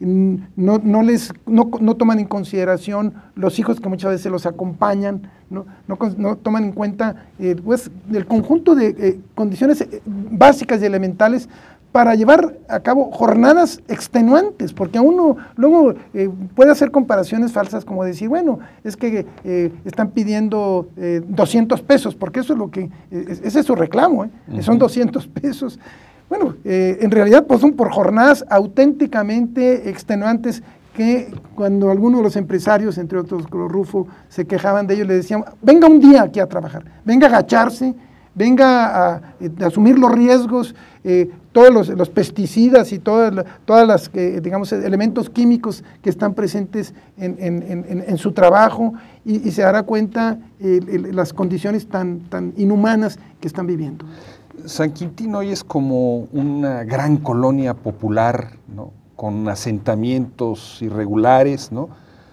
no, no, les, no, no toman en consideración los hijos que muchas veces los acompañan, no, no, no toman en cuenta eh, pues, el conjunto de eh, condiciones básicas y elementales para llevar a cabo jornadas extenuantes, porque a uno luego eh, puede hacer comparaciones falsas como decir, bueno, es que eh, están pidiendo eh, doscientos pesos, porque eso es lo que, eh, ese es su reclamo, ¿eh? Uh-huh. Son doscientos pesos. Bueno, eh, en realidad pues son por jornadas auténticamente extenuantes que cuando algunos de los empresarios, entre otros Rufo, se quejaban de ellos, le decían, venga un día aquí a trabajar, venga a agacharse, venga a, a asumir los riesgos, eh, todos los, los pesticidas y todas, todas las, eh, digamos, elementos químicos que están presentes en, en, en, en su trabajo y, y se dará cuenta eh, el, las condiciones tan, tan inhumanas que están viviendo. San Quintín hoy es como una gran colonia popular, ¿no? Con asentamientos irregulares, ¿no?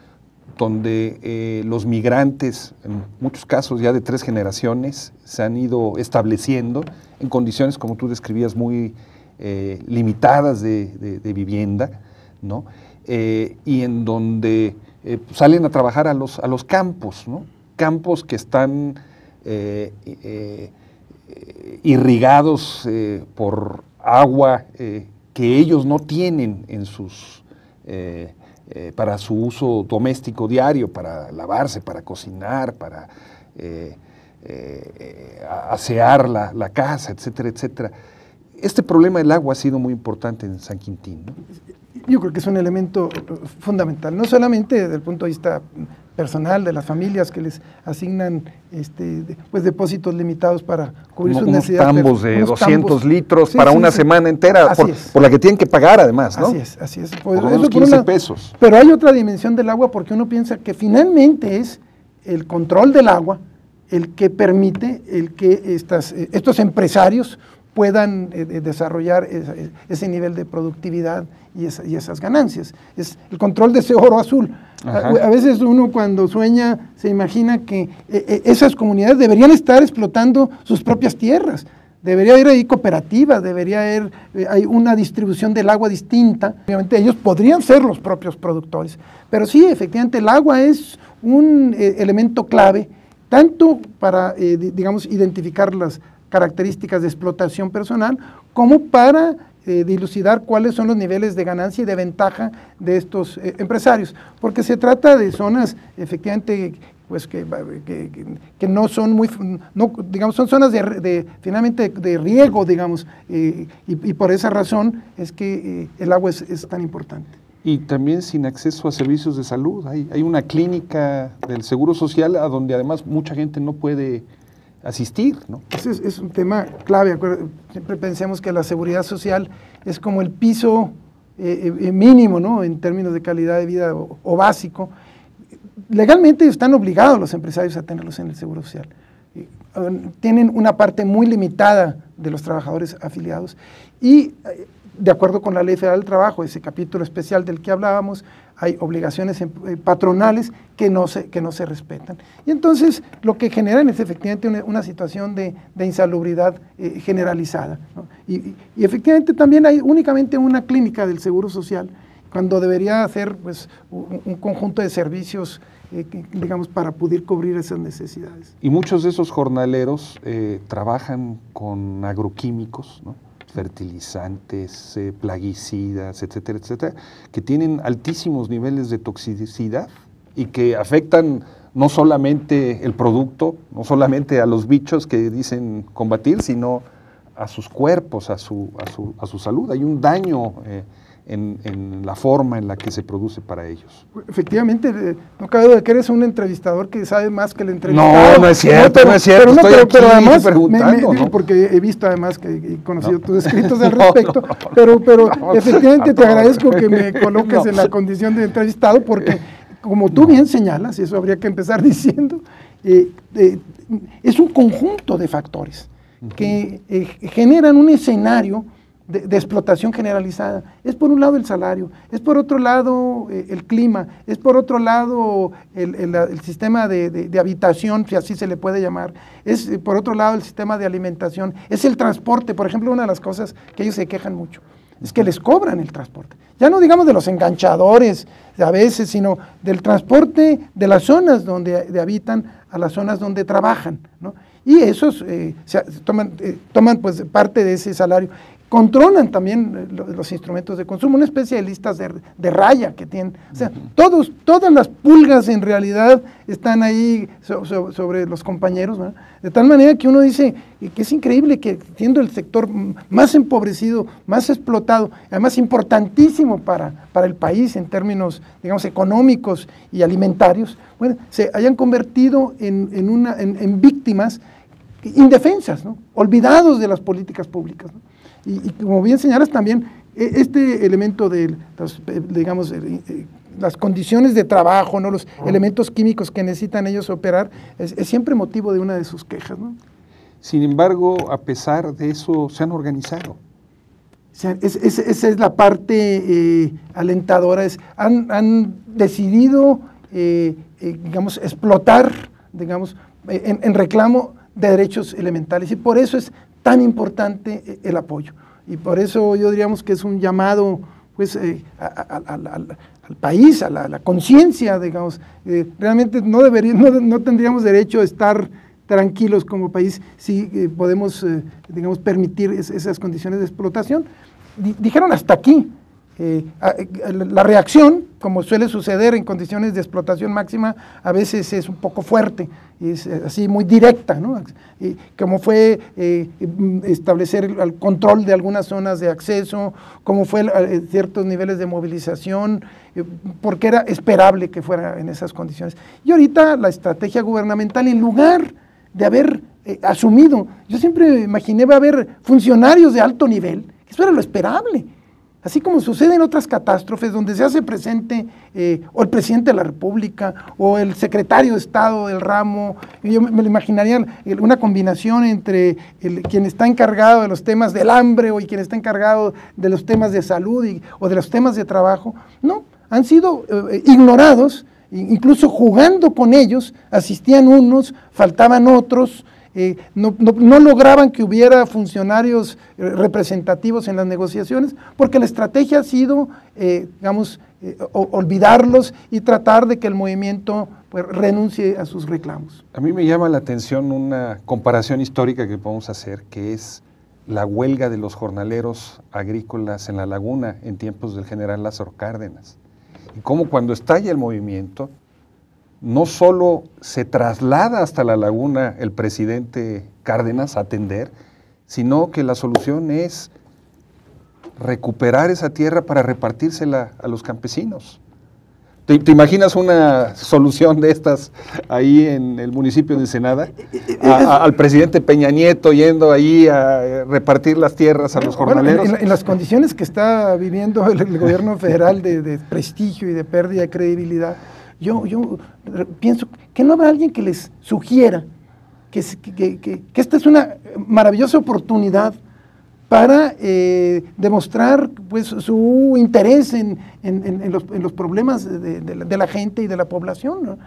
Donde eh, los migrantes, en muchos casos ya de tres generaciones, se han ido estableciendo en condiciones, como tú describías, muy eh, limitadas de, de, de vivienda, ¿no? Eh, y en donde eh, salen a trabajar a los, a los campos, ¿no? Campos que están eh, eh, irrigados eh, por agua eh, que ellos no tienen en sus... Eh, Eh, para su uso doméstico diario, para lavarse, para cocinar, para eh, eh, asear la, la casa, etcétera, etcétera. Este problema del agua ha sido muy importante en San Quintín, ¿no? Yo creo que es un elemento fundamental, no solamente desde el punto de vista personal de las familias que les asignan este, pues depósitos limitados para cubrir Como sus necesidades. Unos tambos de unos doscientos tambos. litros Sí, para sí, una sí. semana entera, por, es. por la que tienen que pagar además, ¿no? Así es, así es. Pues, por lo menos eso por quince una, pesos. Pero hay otra dimensión del agua porque uno piensa que finalmente es el control del agua el que permite el que estas, estos empresarios puedan eh, desarrollar esa, ese nivel de productividad y, esa, y esas ganancias. Es el control de ese oro azul. A, a veces uno cuando sueña se imagina que eh, esas comunidades deberían estar explotando sus propias tierras. Debería haber ahí cooperativas, debería haber eh, hay una distribución del agua distinta. Obviamente ellos podrían ser los propios productores. Pero sí, efectivamente, el agua es un eh, elemento clave, tanto para, eh, digamos, identificar las características de explotación personal, como para eh, dilucidar cuáles son los niveles de ganancia y de ventaja de estos eh, empresarios, porque se trata de zonas efectivamente pues que, que, que no son muy, no, digamos, son zonas de, de finalmente de riego, digamos, eh, y, y por esa razón es que eh, el agua es, es tan importante. Y también sin acceso a servicios de salud. Hay, hay una clínica del Seguro Social a donde además mucha gente no puede asistir, ¿no? Ese es, es un tema clave. Siempre pensemos que la seguridad social es como el piso eh, eh, mínimo, ¿no? En términos de calidad de vida o, o básico. Legalmente están obligados los empresarios a tenerlos en el Seguro Social. Tienen una parte muy limitada de los trabajadores afiliados y de acuerdo con la Ley Federal del Trabajo, ese capítulo especial del que hablábamos, hay obligaciones patronales que no se, que no se respetan. Y entonces lo que generan es efectivamente una, una situación de, de insalubridad eh, generalizada, ¿no? Y, y efectivamente también hay únicamente una clínica del Seguro Social, cuando debería hacer pues, un, un conjunto de servicios, eh, que, digamos, para poder cubrir esas necesidades. Y muchos de esos jornaleros eh, trabajan con agroquímicos, ¿no? Fertilizantes, eh, plaguicidas, etcétera, etcétera, que tienen altísimos niveles de toxicidad y que afectan no solamente el producto, no solamente a los bichos que dicen combatir, sino a sus cuerpos, a su, a su, a su salud. Hay un daño eh, en, en la forma en la que se produce para ellos. Efectivamente, no cabe duda que eres un entrevistador que sabe más que el entrevistado. No, no es cierto, no, pero, no es cierto, pero, no, estoy pero, aquí pero además, preguntando, me, me, ¿no? Porque he visto además que he conocido no. tus escritos al respecto, no, no, no, pero, pero no, efectivamente te agradezco que me coloques no. en la condición de entrevistado, porque como tú bien señalas, y eso habría que empezar diciendo, eh, eh, es un conjunto de factores uh-huh. que eh, generan un escenario De, de explotación generalizada. Es por un lado el salario, es por otro lado eh, el clima, es por otro lado el, el, el sistema de, de, de habitación, si así se le puede llamar, es eh, por otro lado el sistema de alimentación, es el transporte. Por ejemplo, una de las cosas que ellos se quejan mucho es que les cobran el transporte. Ya no digamos de los enganchadores a veces, sino del transporte de las zonas donde de habitan a las zonas donde trabajan, ¿no? Y esos eh, se, toman, eh, toman pues parte de ese salario. Controlan también los instrumentos de consumo, una especie de listas de, de raya que tienen. O sea, todos, todas las pulgas en realidad están ahí so, so, sobre los compañeros, ¿no? De tal manera que uno dice que es increíble que siendo el sector más empobrecido, más explotado, además importantísimo para, para el país en términos, digamos, económicos y alimentarios, bueno, se hayan convertido en, en, una, en, en víctimas indefensas, ¿no? Olvidados de las políticas públicas, ¿no? Y, y como bien señalas también, este elemento de, los, digamos, las condiciones de trabajo, ¿no? Los oh. elementos químicos que necesitan ellos operar, es, es siempre motivo de una de sus quejas, ¿no? Sin embargo, a pesar de eso, se han organizado. O sea, es, es, esa es la parte eh, alentadora, es, han, han decidido, eh, eh, digamos, explotar, digamos, en, en reclamo de derechos elementales, y por eso es tan importante el apoyo. Y por eso yo diríamos que es un llamado pues, eh, a, a, a, a, al país, a la, la conciencia, digamos. Eh, realmente no, debería, no, no tendríamos derecho a estar tranquilos como país si eh, podemos, eh, digamos, permitir es, esas condiciones de explotación. D- dijeron hasta aquí. Eh, a, a, la reacción, como suele suceder en condiciones de explotación máxima, a veces es un poco fuerte, es así muy directa, ¿no? Y como fue eh, establecer el control de algunas zonas de acceso, como fue eh, ciertos niveles de movilización, eh, porque era esperable que fuera en esas condiciones. Y ahorita la estrategia gubernamental, en lugar de haber eh, asumido, yo siempre imaginé va a haber funcionarios de alto nivel, eso era lo esperable. Así como sucede en otras catástrofes donde se hace presente eh, o el presidente de la República o el secretario de Estado del ramo, yo me, me lo imaginaría una combinación entre el, quien está encargado de los temas del hambre o y quien está encargado de los temas de salud y, o de los temas de trabajo. No, han sido eh, ignorados, incluso jugando con ellos, asistían unos, faltaban otros. Eh, no, no, no lograban que hubiera funcionarios eh, representativos en las negociaciones, porque la estrategia ha sido, eh, digamos, eh, o, olvidarlos y tratar de que el movimiento pues, renuncie a sus reclamos. A mí me llama la atención una comparación histórica que podemos hacer, que es la huelga de los jornaleros agrícolas en la laguna en tiempos del general Lázaro Cárdenas. Y cómo cuando estalla el movimiento, no solo se traslada hasta la laguna el presidente Cárdenas a atender, sino que la solución es recuperar esa tierra para repartírsela a los campesinos. ¿Te, te imaginas una solución de estas ahí en el municipio de Ensenada? A, a, al presidente Peña Nieto yendo ahí a repartir las tierras a los jornaleros. Bueno, en, en las condiciones que está viviendo el, el gobierno federal de, de prestigio y de pérdida de credibilidad, yo, yo pienso que no habrá alguien que les sugiera que, que, que, que esta es una maravillosa oportunidad para eh, demostrar pues, su interés en, en, en, los, en los problemas de, de, la, de la gente y de la población, ¿no?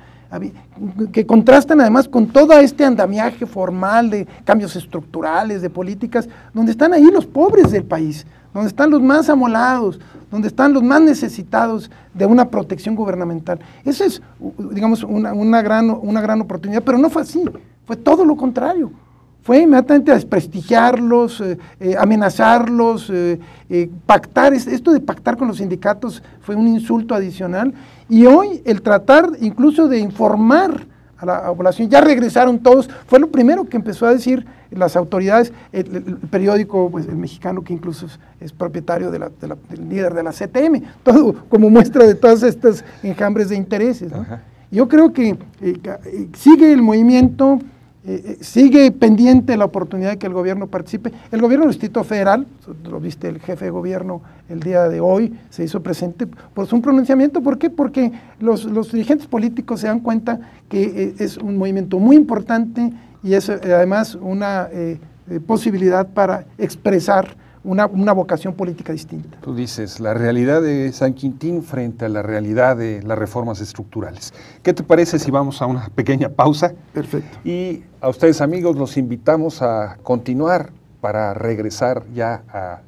Que contrastan además con todo este andamiaje formal de cambios estructurales, de políticas, donde están ahí los pobres del país, donde están los más amolados, donde están los más necesitados de una protección gubernamental. Esa es, digamos, una, una, gran, una gran oportunidad, pero no fue así, fue todo lo contrario. Fue inmediatamente a desprestigiarlos, eh, eh, amenazarlos, eh, eh, pactar. Esto de pactar con los sindicatos fue un insulto adicional. Y hoy el tratar incluso de informar a la población, ya regresaron todos, fue lo primero que empezó a decir las autoridades, el, el, el periódico pues, el mexicano, que incluso es, es propietario de la, de la, del líder de la C T M, todo como muestra de todas estas enjambres de intereses, ¿no? Yo creo que eh, sigue el movimiento. Eh, sigue pendiente la oportunidad de que el gobierno participe. El gobierno del Distrito Federal, lo viste el jefe de gobierno el día de hoy, se hizo presente por su pronunciamiento. ¿Por qué? Porque los, los dirigentes políticos se dan cuenta que eh, es un movimiento muy importante y es eh, además una eh, eh, posibilidad para expresar Una, una vocación política distinta. Tú dices, la realidad de San Quintín frente a la realidad de las reformas estructurales. ¿Qué te parece si vamos a una pequeña pausa? Perfecto. Y a ustedes, amigos, los invitamos a continuar para regresar ya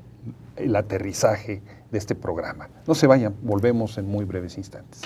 al aterrizaje de este programa. No se vayan, volvemos en muy breves instantes.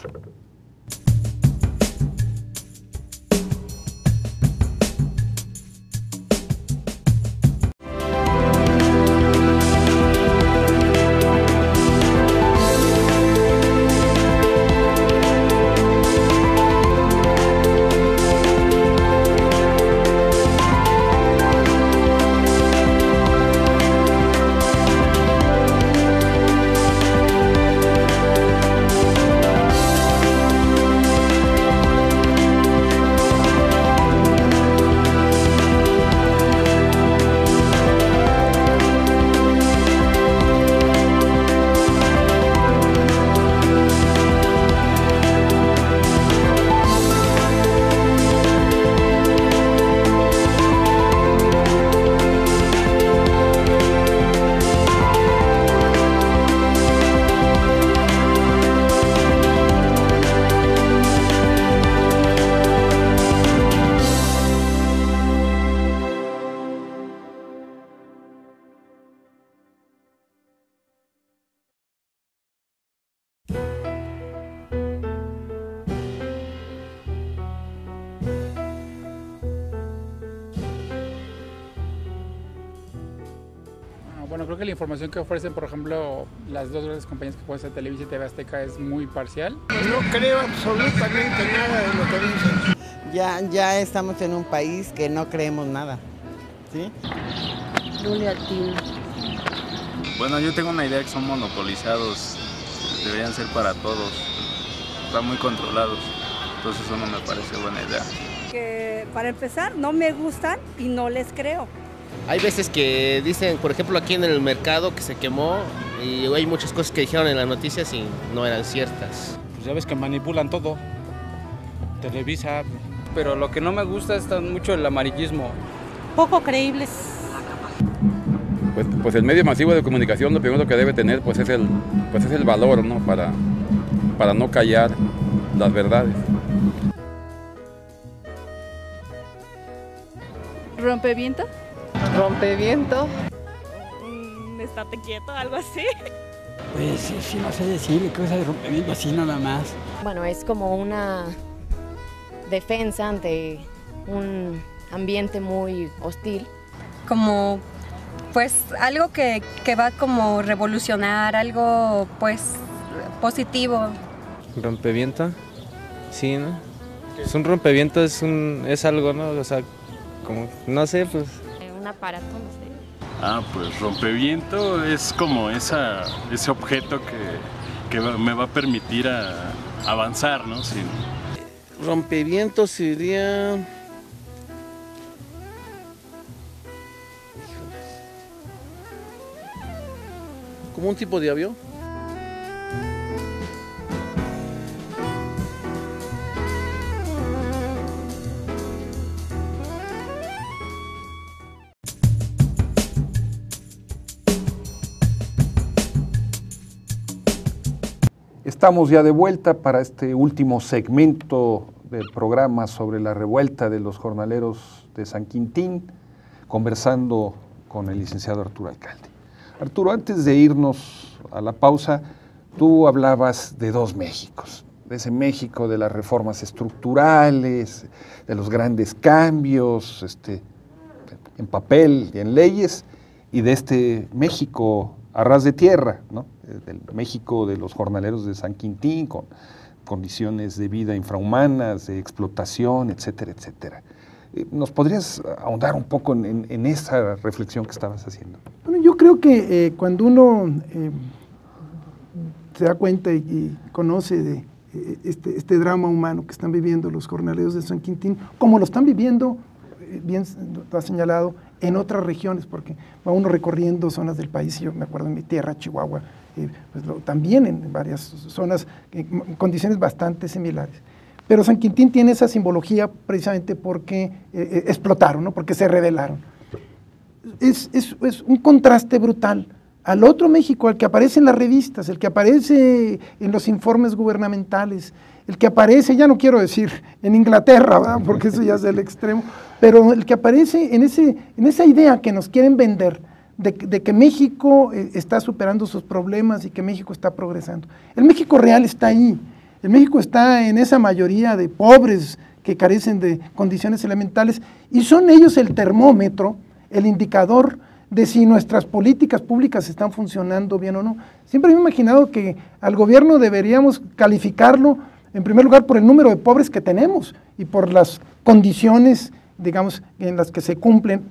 Bueno, creo que la información que ofrecen, por ejemplo, las dos grandes compañías que pueden ser Televisa y T V Azteca es muy parcial. No creo absolutamente nada de lo que dicen. Ya, ya estamos en un país que no creemos nada, ¿sí? Julia Altín. Bueno, yo tengo una idea que son monopolizados, deberían ser para todos, están muy controlados, entonces eso no me parece buena idea. Que para empezar no me gustan y no les creo. Hay veces que dicen, por ejemplo, aquí en el mercado que se quemó y hay muchas cosas que dijeron en las noticias y no eran ciertas. Pues ya ves que manipulan todo, Televisa. Pero lo que no me gusta es mucho el amarillismo. Poco creíbles. Pues, pues el medio masivo de comunicación lo primero que debe tener pues es el, pues es el valor, ¿no? Para, para no callar las verdades. ¿Rompeviento? ¿Rompeviento? Mm, estate quieto, algo así. Pues sí, sí, no sé decirle cosas de rompeviento así nada más. Bueno, es como una defensa ante un ambiente muy hostil. Como pues algo que, que va como revolucionar, algo pues positivo. Rompeviento, sí, ¿no? Es un rompeviento, es un, es algo, ¿no? O sea, como, no sé, pues. Un aparato, no sé. Ah, pues rompeviento es como esa, ese objeto que, que me va a permitir a avanzar, ¿no? Sin... Rompeviento sería... como un tipo de avión. Estamos ya de vuelta para este último segmento del programa sobre la revuelta de los jornaleros de San Quintín, conversando con el licenciado Arturo Alcalde. Arturo, antes de irnos a la pausa, tú hablabas de dos Méxicos, de ese México de las reformas estructurales, de los grandes cambios este, en papel y en leyes, y de este México a ras de tierra, ¿no? Del México de los jornaleros de San Quintín, con condiciones de vida infrahumanas, de explotación, etcétera, etcétera. ¿Nos podrías ahondar un poco en, en, en esa reflexión que estabas haciendo? Bueno, yo creo que eh, cuando uno eh, se da cuenta y, y conoce de eh, este, este drama humano que están viviendo los jornaleros de San Quintín, como lo están viviendo, eh, bien lo ha señalado, en otras regiones, porque va uno recorriendo zonas del país, yo me acuerdo en mi tierra, Chihuahua, eh, pues lo, también en varias zonas, en condiciones bastante similares. Pero San Quintín tiene esa simbología precisamente porque eh, explotaron, ¿no? Porque se rebelaron. Es, es, es un contraste brutal al otro México, al que aparece en las revistas, el que aparece en los informes gubernamentales, el que aparece, ya no quiero decir en Inglaterra, ¿verdad? Porque eso ya es el extremo, pero el que aparece en, ese, en esa idea que nos quieren vender, de, de que México eh, está superando sus problemas y que México está progresando. El México real está ahí. El México está en esa mayoría de pobres que carecen de condiciones elementales y son ellos el termómetro, el indicador de si nuestras políticas públicas están funcionando bien o no. Siempre me he imaginado que al gobierno deberíamos calificarlo en primer lugar por el número de pobres que tenemos y por las condiciones, digamos, en las que se cumplen.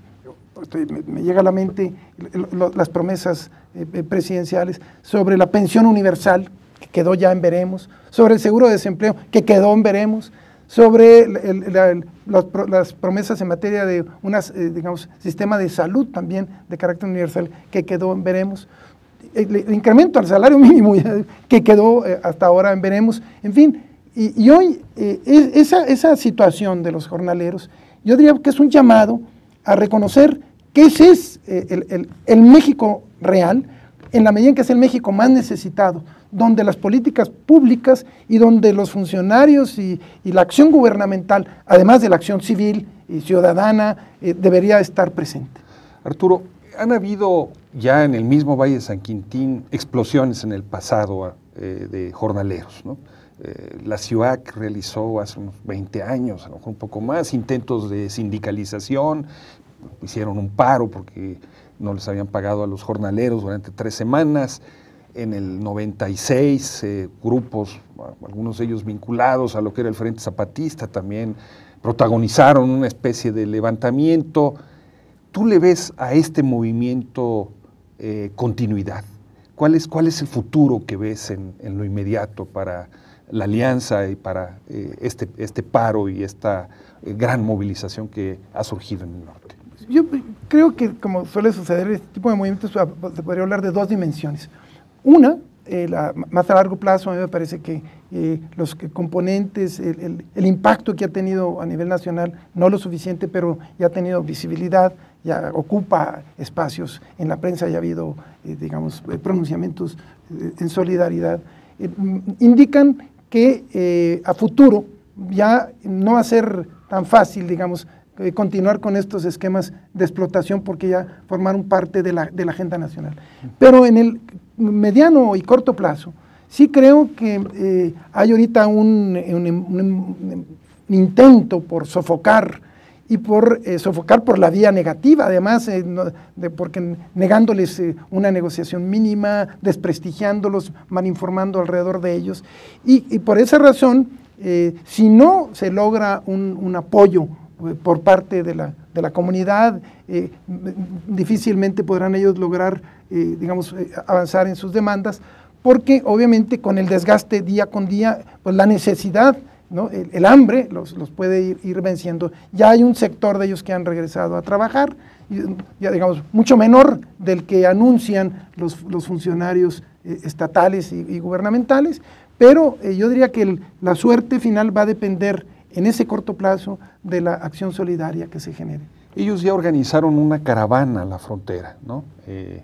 Me, me llega a la mente lo, las promesas eh, presidenciales sobre la pensión universal, que quedó ya en veremos, sobre el seguro de desempleo, que quedó en veremos, sobre el, el, la, el, las, las promesas en materia de un eh, digamos, sistema de salud también de carácter universal, que quedó en veremos, el, el incremento al salario mínimo, que quedó eh, hasta ahora en veremos, en fin, y, y hoy eh, es, esa, esa situación de los jornaleros, yo diría que es un llamado a reconocer que ese es eh, el, el, el México real, en la medida en que es el México más necesitado, donde las políticas públicas y donde los funcionarios y, y la acción gubernamental, además de la acción civil y ciudadana, eh, debería estar presente. Arturo, han habido ya en el mismo Valle de San Quintín explosiones en el pasado eh, de jornaleros, ¿no? Eh, la C I U A C realizó hace unos veinte años, a lo mejor un poco más, intentos de sindicalización, hicieron un paro porque no les habían pagado a los jornaleros durante tres semanas. En el noventa y seis, eh, grupos, algunos de ellos vinculados a lo que era el Frente Zapatista, también protagonizaron una especie de levantamiento. ¿Tú le ves a este movimiento eh, continuidad? ¿Cuál es, cuál es el futuro que ves en, en lo inmediato para la alianza y para eh, este, este paro y esta eh, gran movilización que ha surgido en el norte? Yo creo que, como suele suceder, este tipo de movimientos se podría hablar de dos dimensiones. Una, eh, la, más a largo plazo, a mí me parece que eh, los que componentes, el, el, el impacto que ha tenido a nivel nacional, no lo suficiente, pero ya ha tenido visibilidad, ya ocupa espacios en la prensa, ya ha habido, eh, digamos, pronunciamientos eh, en solidaridad, eh, indican que eh, a futuro ya no va a ser tan fácil, digamos, eh, continuar con estos esquemas de explotación porque ya formaron parte de la, de la agenda nacional. Pero en el mediano y corto plazo, sí creo que eh, hay ahorita un, un, un, un intento por sofocar y por eh, sofocar por la vía negativa, además, eh, no, de, porque negándoles eh, una negociación mínima, desprestigiándolos, malinformando alrededor de ellos. Y, y por esa razón, eh, si no se logra un, un apoyo eh, por parte de la, de la comunidad, eh, difícilmente podrán ellos lograr, eh, digamos, eh, avanzar en sus demandas, porque obviamente con el desgaste día con día, pues la necesidad, ¿no? El, el hambre los, los puede ir, ir venciendo. Ya hay un sector de ellos que han regresado a trabajar, ya digamos, mucho menor del que anuncian los, los funcionarios eh, estatales y, y gubernamentales, pero eh, yo diría que el, la suerte final va a depender en ese corto plazo de la acción solidaria que se genere. Ellos ya organizaron una caravana a la frontera, ¿no? Eh,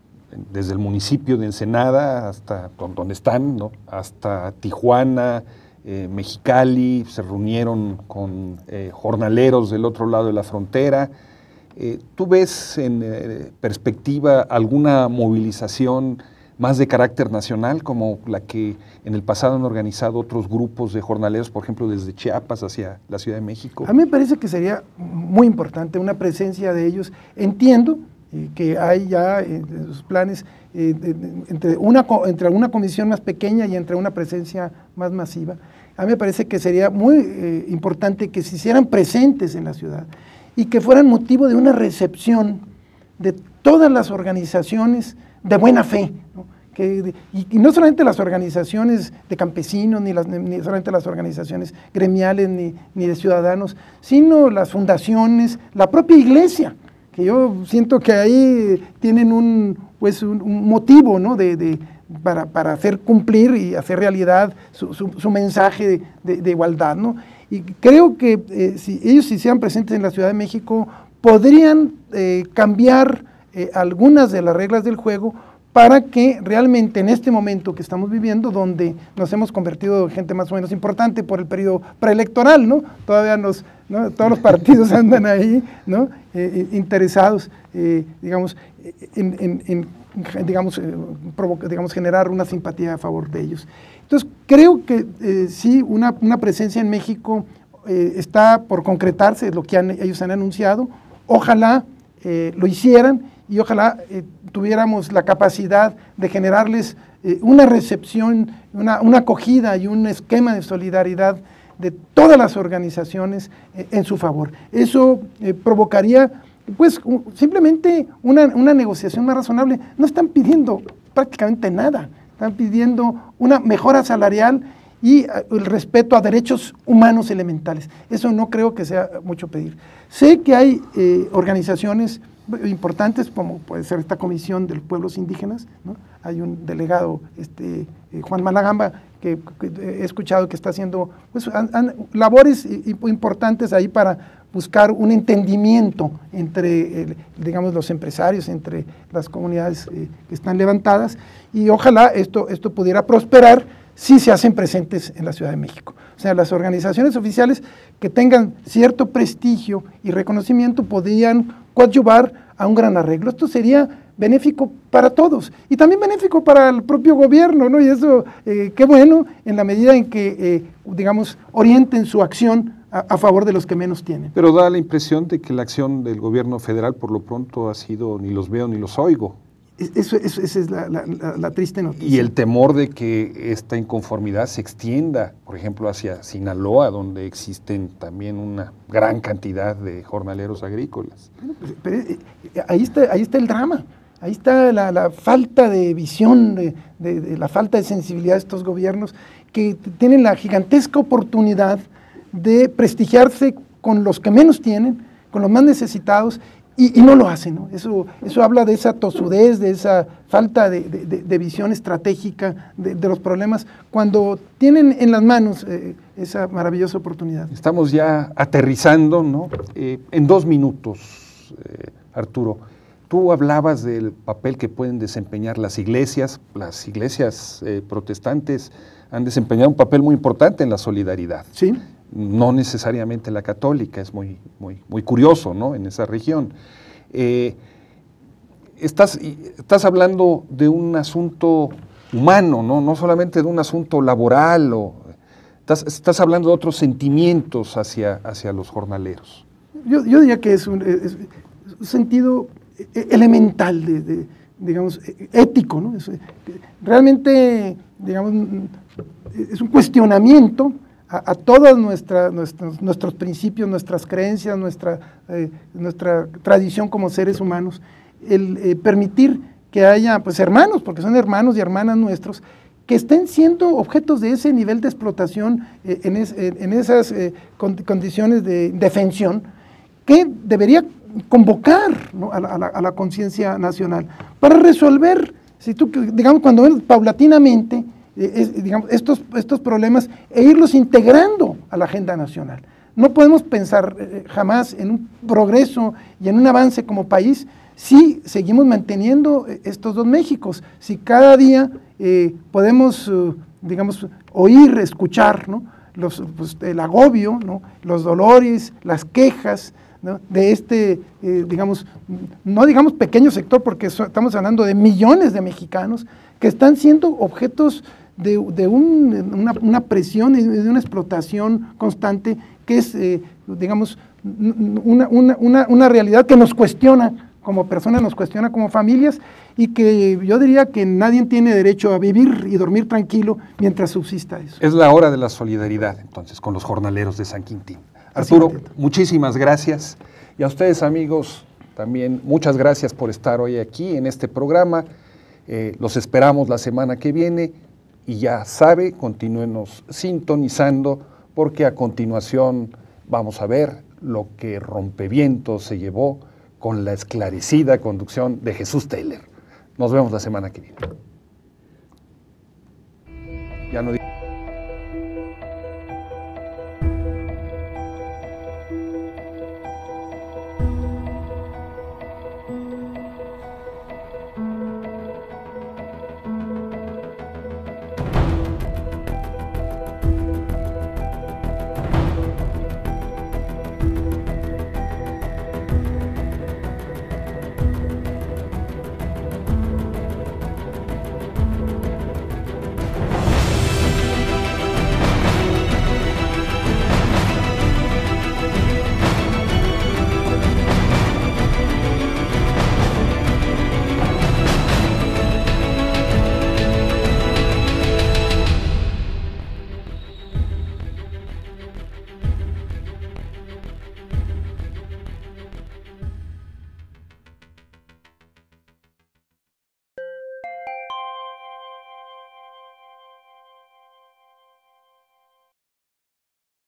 desde el municipio de Ensenada hasta donde están, ¿no? Hasta Tijuana, Eh, Mexicali, se reunieron con eh, jornaleros del otro lado de la frontera. Eh, ¿Tú ves en eh, perspectiva alguna movilización más de carácter nacional, como la que en el pasado han organizado otros grupos de jornaleros, por ejemplo, desde Chiapas hacia la Ciudad de México? A mí me parece que sería muy importante una presencia de ellos. Entiendo eh, que hay ya eh, sus planes eh, de, de, entre, una, entre una comisión más pequeña y entre una presencia más masiva. A mí me parece que sería muy eh, importante que se hicieran presentes en la ciudad y que fueran motivo de una recepción de todas las organizaciones de buena fe, ¿no? Que, y, y no solamente las organizaciones de campesinos, ni, las, ni solamente las organizaciones gremiales, ni, ni de ciudadanos, sino las fundaciones, la propia iglesia, que yo siento que ahí tienen un, pues, un, un motivo, ¿no? de, de Para, para hacer cumplir y hacer realidad su, su, su mensaje de, de, de igualdad, ¿no? Y creo que eh, si ellos se hicieran presentes en la Ciudad de México, podrían eh, cambiar eh, algunas de las reglas del juego para que realmente en este momento que estamos viviendo, donde nos hemos convertido en gente más o menos importante por el periodo preelectoral, ¿no? Todavía nos, ¿no? Todos los partidos andan ahí, ¿no? Eh, interesados, eh, digamos, en, en, en digamos, eh, provoca, digamos, generar una simpatía a favor de ellos. Entonces, creo que eh, sí, una, una presencia en México eh, está por concretarse, lo que han, ellos han anunciado. Ojalá eh, lo hicieran y ojalá eh, tuviéramos la capacidad de generarles eh, una recepción, una, una acogida y un esquema de solidaridad de todas las organizaciones eh, en su favor. Eso eh, provocaría pues simplemente una, una negociación más razonable. No están pidiendo prácticamente nada, están pidiendo una mejora salarial y el respeto a derechos humanos elementales. Eso no creo que sea mucho pedir. Sé que hay eh, organizaciones importantes, como puede ser esta Comisión de los Pueblos Indígenas, ¿no? Hay un delegado, este, eh, Juan Malagamba, que, que he escuchado que está haciendo pues, han, han, labores importantes ahí para buscar un entendimiento entre, eh, digamos, los empresarios, entre las comunidades eh, que están levantadas, y ojalá esto, esto pudiera prosperar si se hacen presentes en la Ciudad de México. O sea, las organizaciones oficiales que tengan cierto prestigio y reconocimiento podrían coadyuvar a un gran arreglo. Esto sería benéfico para todos y también benéfico para el propio gobierno, ¿no? Y eso, eh, qué bueno, en la medida en que, eh, digamos, orienten su acción a, a favor de los que menos tienen. Pero da la impresión de que la acción del gobierno federal por lo pronto ha sido ni los veo ni los oigo. Eso, eso, esa es la, la, la, la triste noticia. Y el temor de que esta inconformidad se extienda, por ejemplo, hacia Sinaloa, donde existen también una gran cantidad de jornaleros agrícolas. Bueno, pues, pero, eh, ahí, está, ahí está el drama, ahí está la, la falta de visión, de, de, de la falta de sensibilidad de estos gobiernos que tienen la gigantesca oportunidad de prestigiarse con los que menos tienen, con los más necesitados, Y, y no lo hacen, ¿no? Eso, eso habla de esa tosudez, de esa falta de, de, de visión estratégica de, de los problemas, cuando tienen en las manos eh, esa maravillosa oportunidad. Estamos ya aterrizando, ¿no? Eh, en dos minutos, eh, Arturo, tú hablabas del papel que pueden desempeñar las iglesias. Las iglesias eh, protestantes han desempeñado un papel muy importante en la solidaridad. Sí. No necesariamente la católica, es muy, muy, muy curioso, ¿no? En esa región. Eh, estás, estás hablando de un asunto humano, ¿no? No solamente de un asunto laboral, o, estás, estás hablando de otros sentimientos hacia, hacia los jornaleros. Yo, yo diría que es un, es un sentido elemental, de, de, digamos, ético, ¿no? Es, realmente, digamos, es un cuestionamiento a, a todos nuestra, nuestros, nuestros principios, nuestras creencias, nuestra, eh, nuestra tradición como seres humanos, el eh, permitir que haya, pues, hermanos, porque son hermanos y hermanas nuestros, que estén siendo objetos de ese nivel de explotación eh, en, es, en esas eh, con, condiciones de defensión, que debería convocar, ¿no?, a la, a la, a la conciencia nacional para resolver, si tú, digamos, cuando ven paulatinamente eh, es, digamos, estos, estos problemas e irlos integrando a la agenda nacional. No podemos pensar eh, jamás en un progreso y en un avance como país si seguimos manteniendo estos dos Méxicos, si cada día eh, podemos, uh, digamos, oír, escuchar, ¿no?, los, pues, el agobio, ¿no?, los dolores, las quejas, ¿no?, de este, eh, digamos, no digamos pequeño sector, porque so, estamos hablando de millones de mexicanos que están siendo objetos de, de un, una, una presión y de una explotación constante que es, eh, digamos, una, una, una, una realidad que nos cuestiona como personas, nos cuestiona como familias, y que yo diría que nadie tiene derecho a vivir y dormir tranquilo mientras subsista eso. Es la hora de la solidaridad, entonces, con los jornaleros de San Quintín. Arturo, muchísimas gracias. Y a ustedes, amigos, también muchas gracias por estar hoy aquí en este programa. Eh, los esperamos la semana que viene y ya sabe, continúenos sintonizando, porque a continuación vamos a ver lo que Rompevientos se llevó con la esclarecida conducción de Jesús Teller. Nos vemos la semana que viene.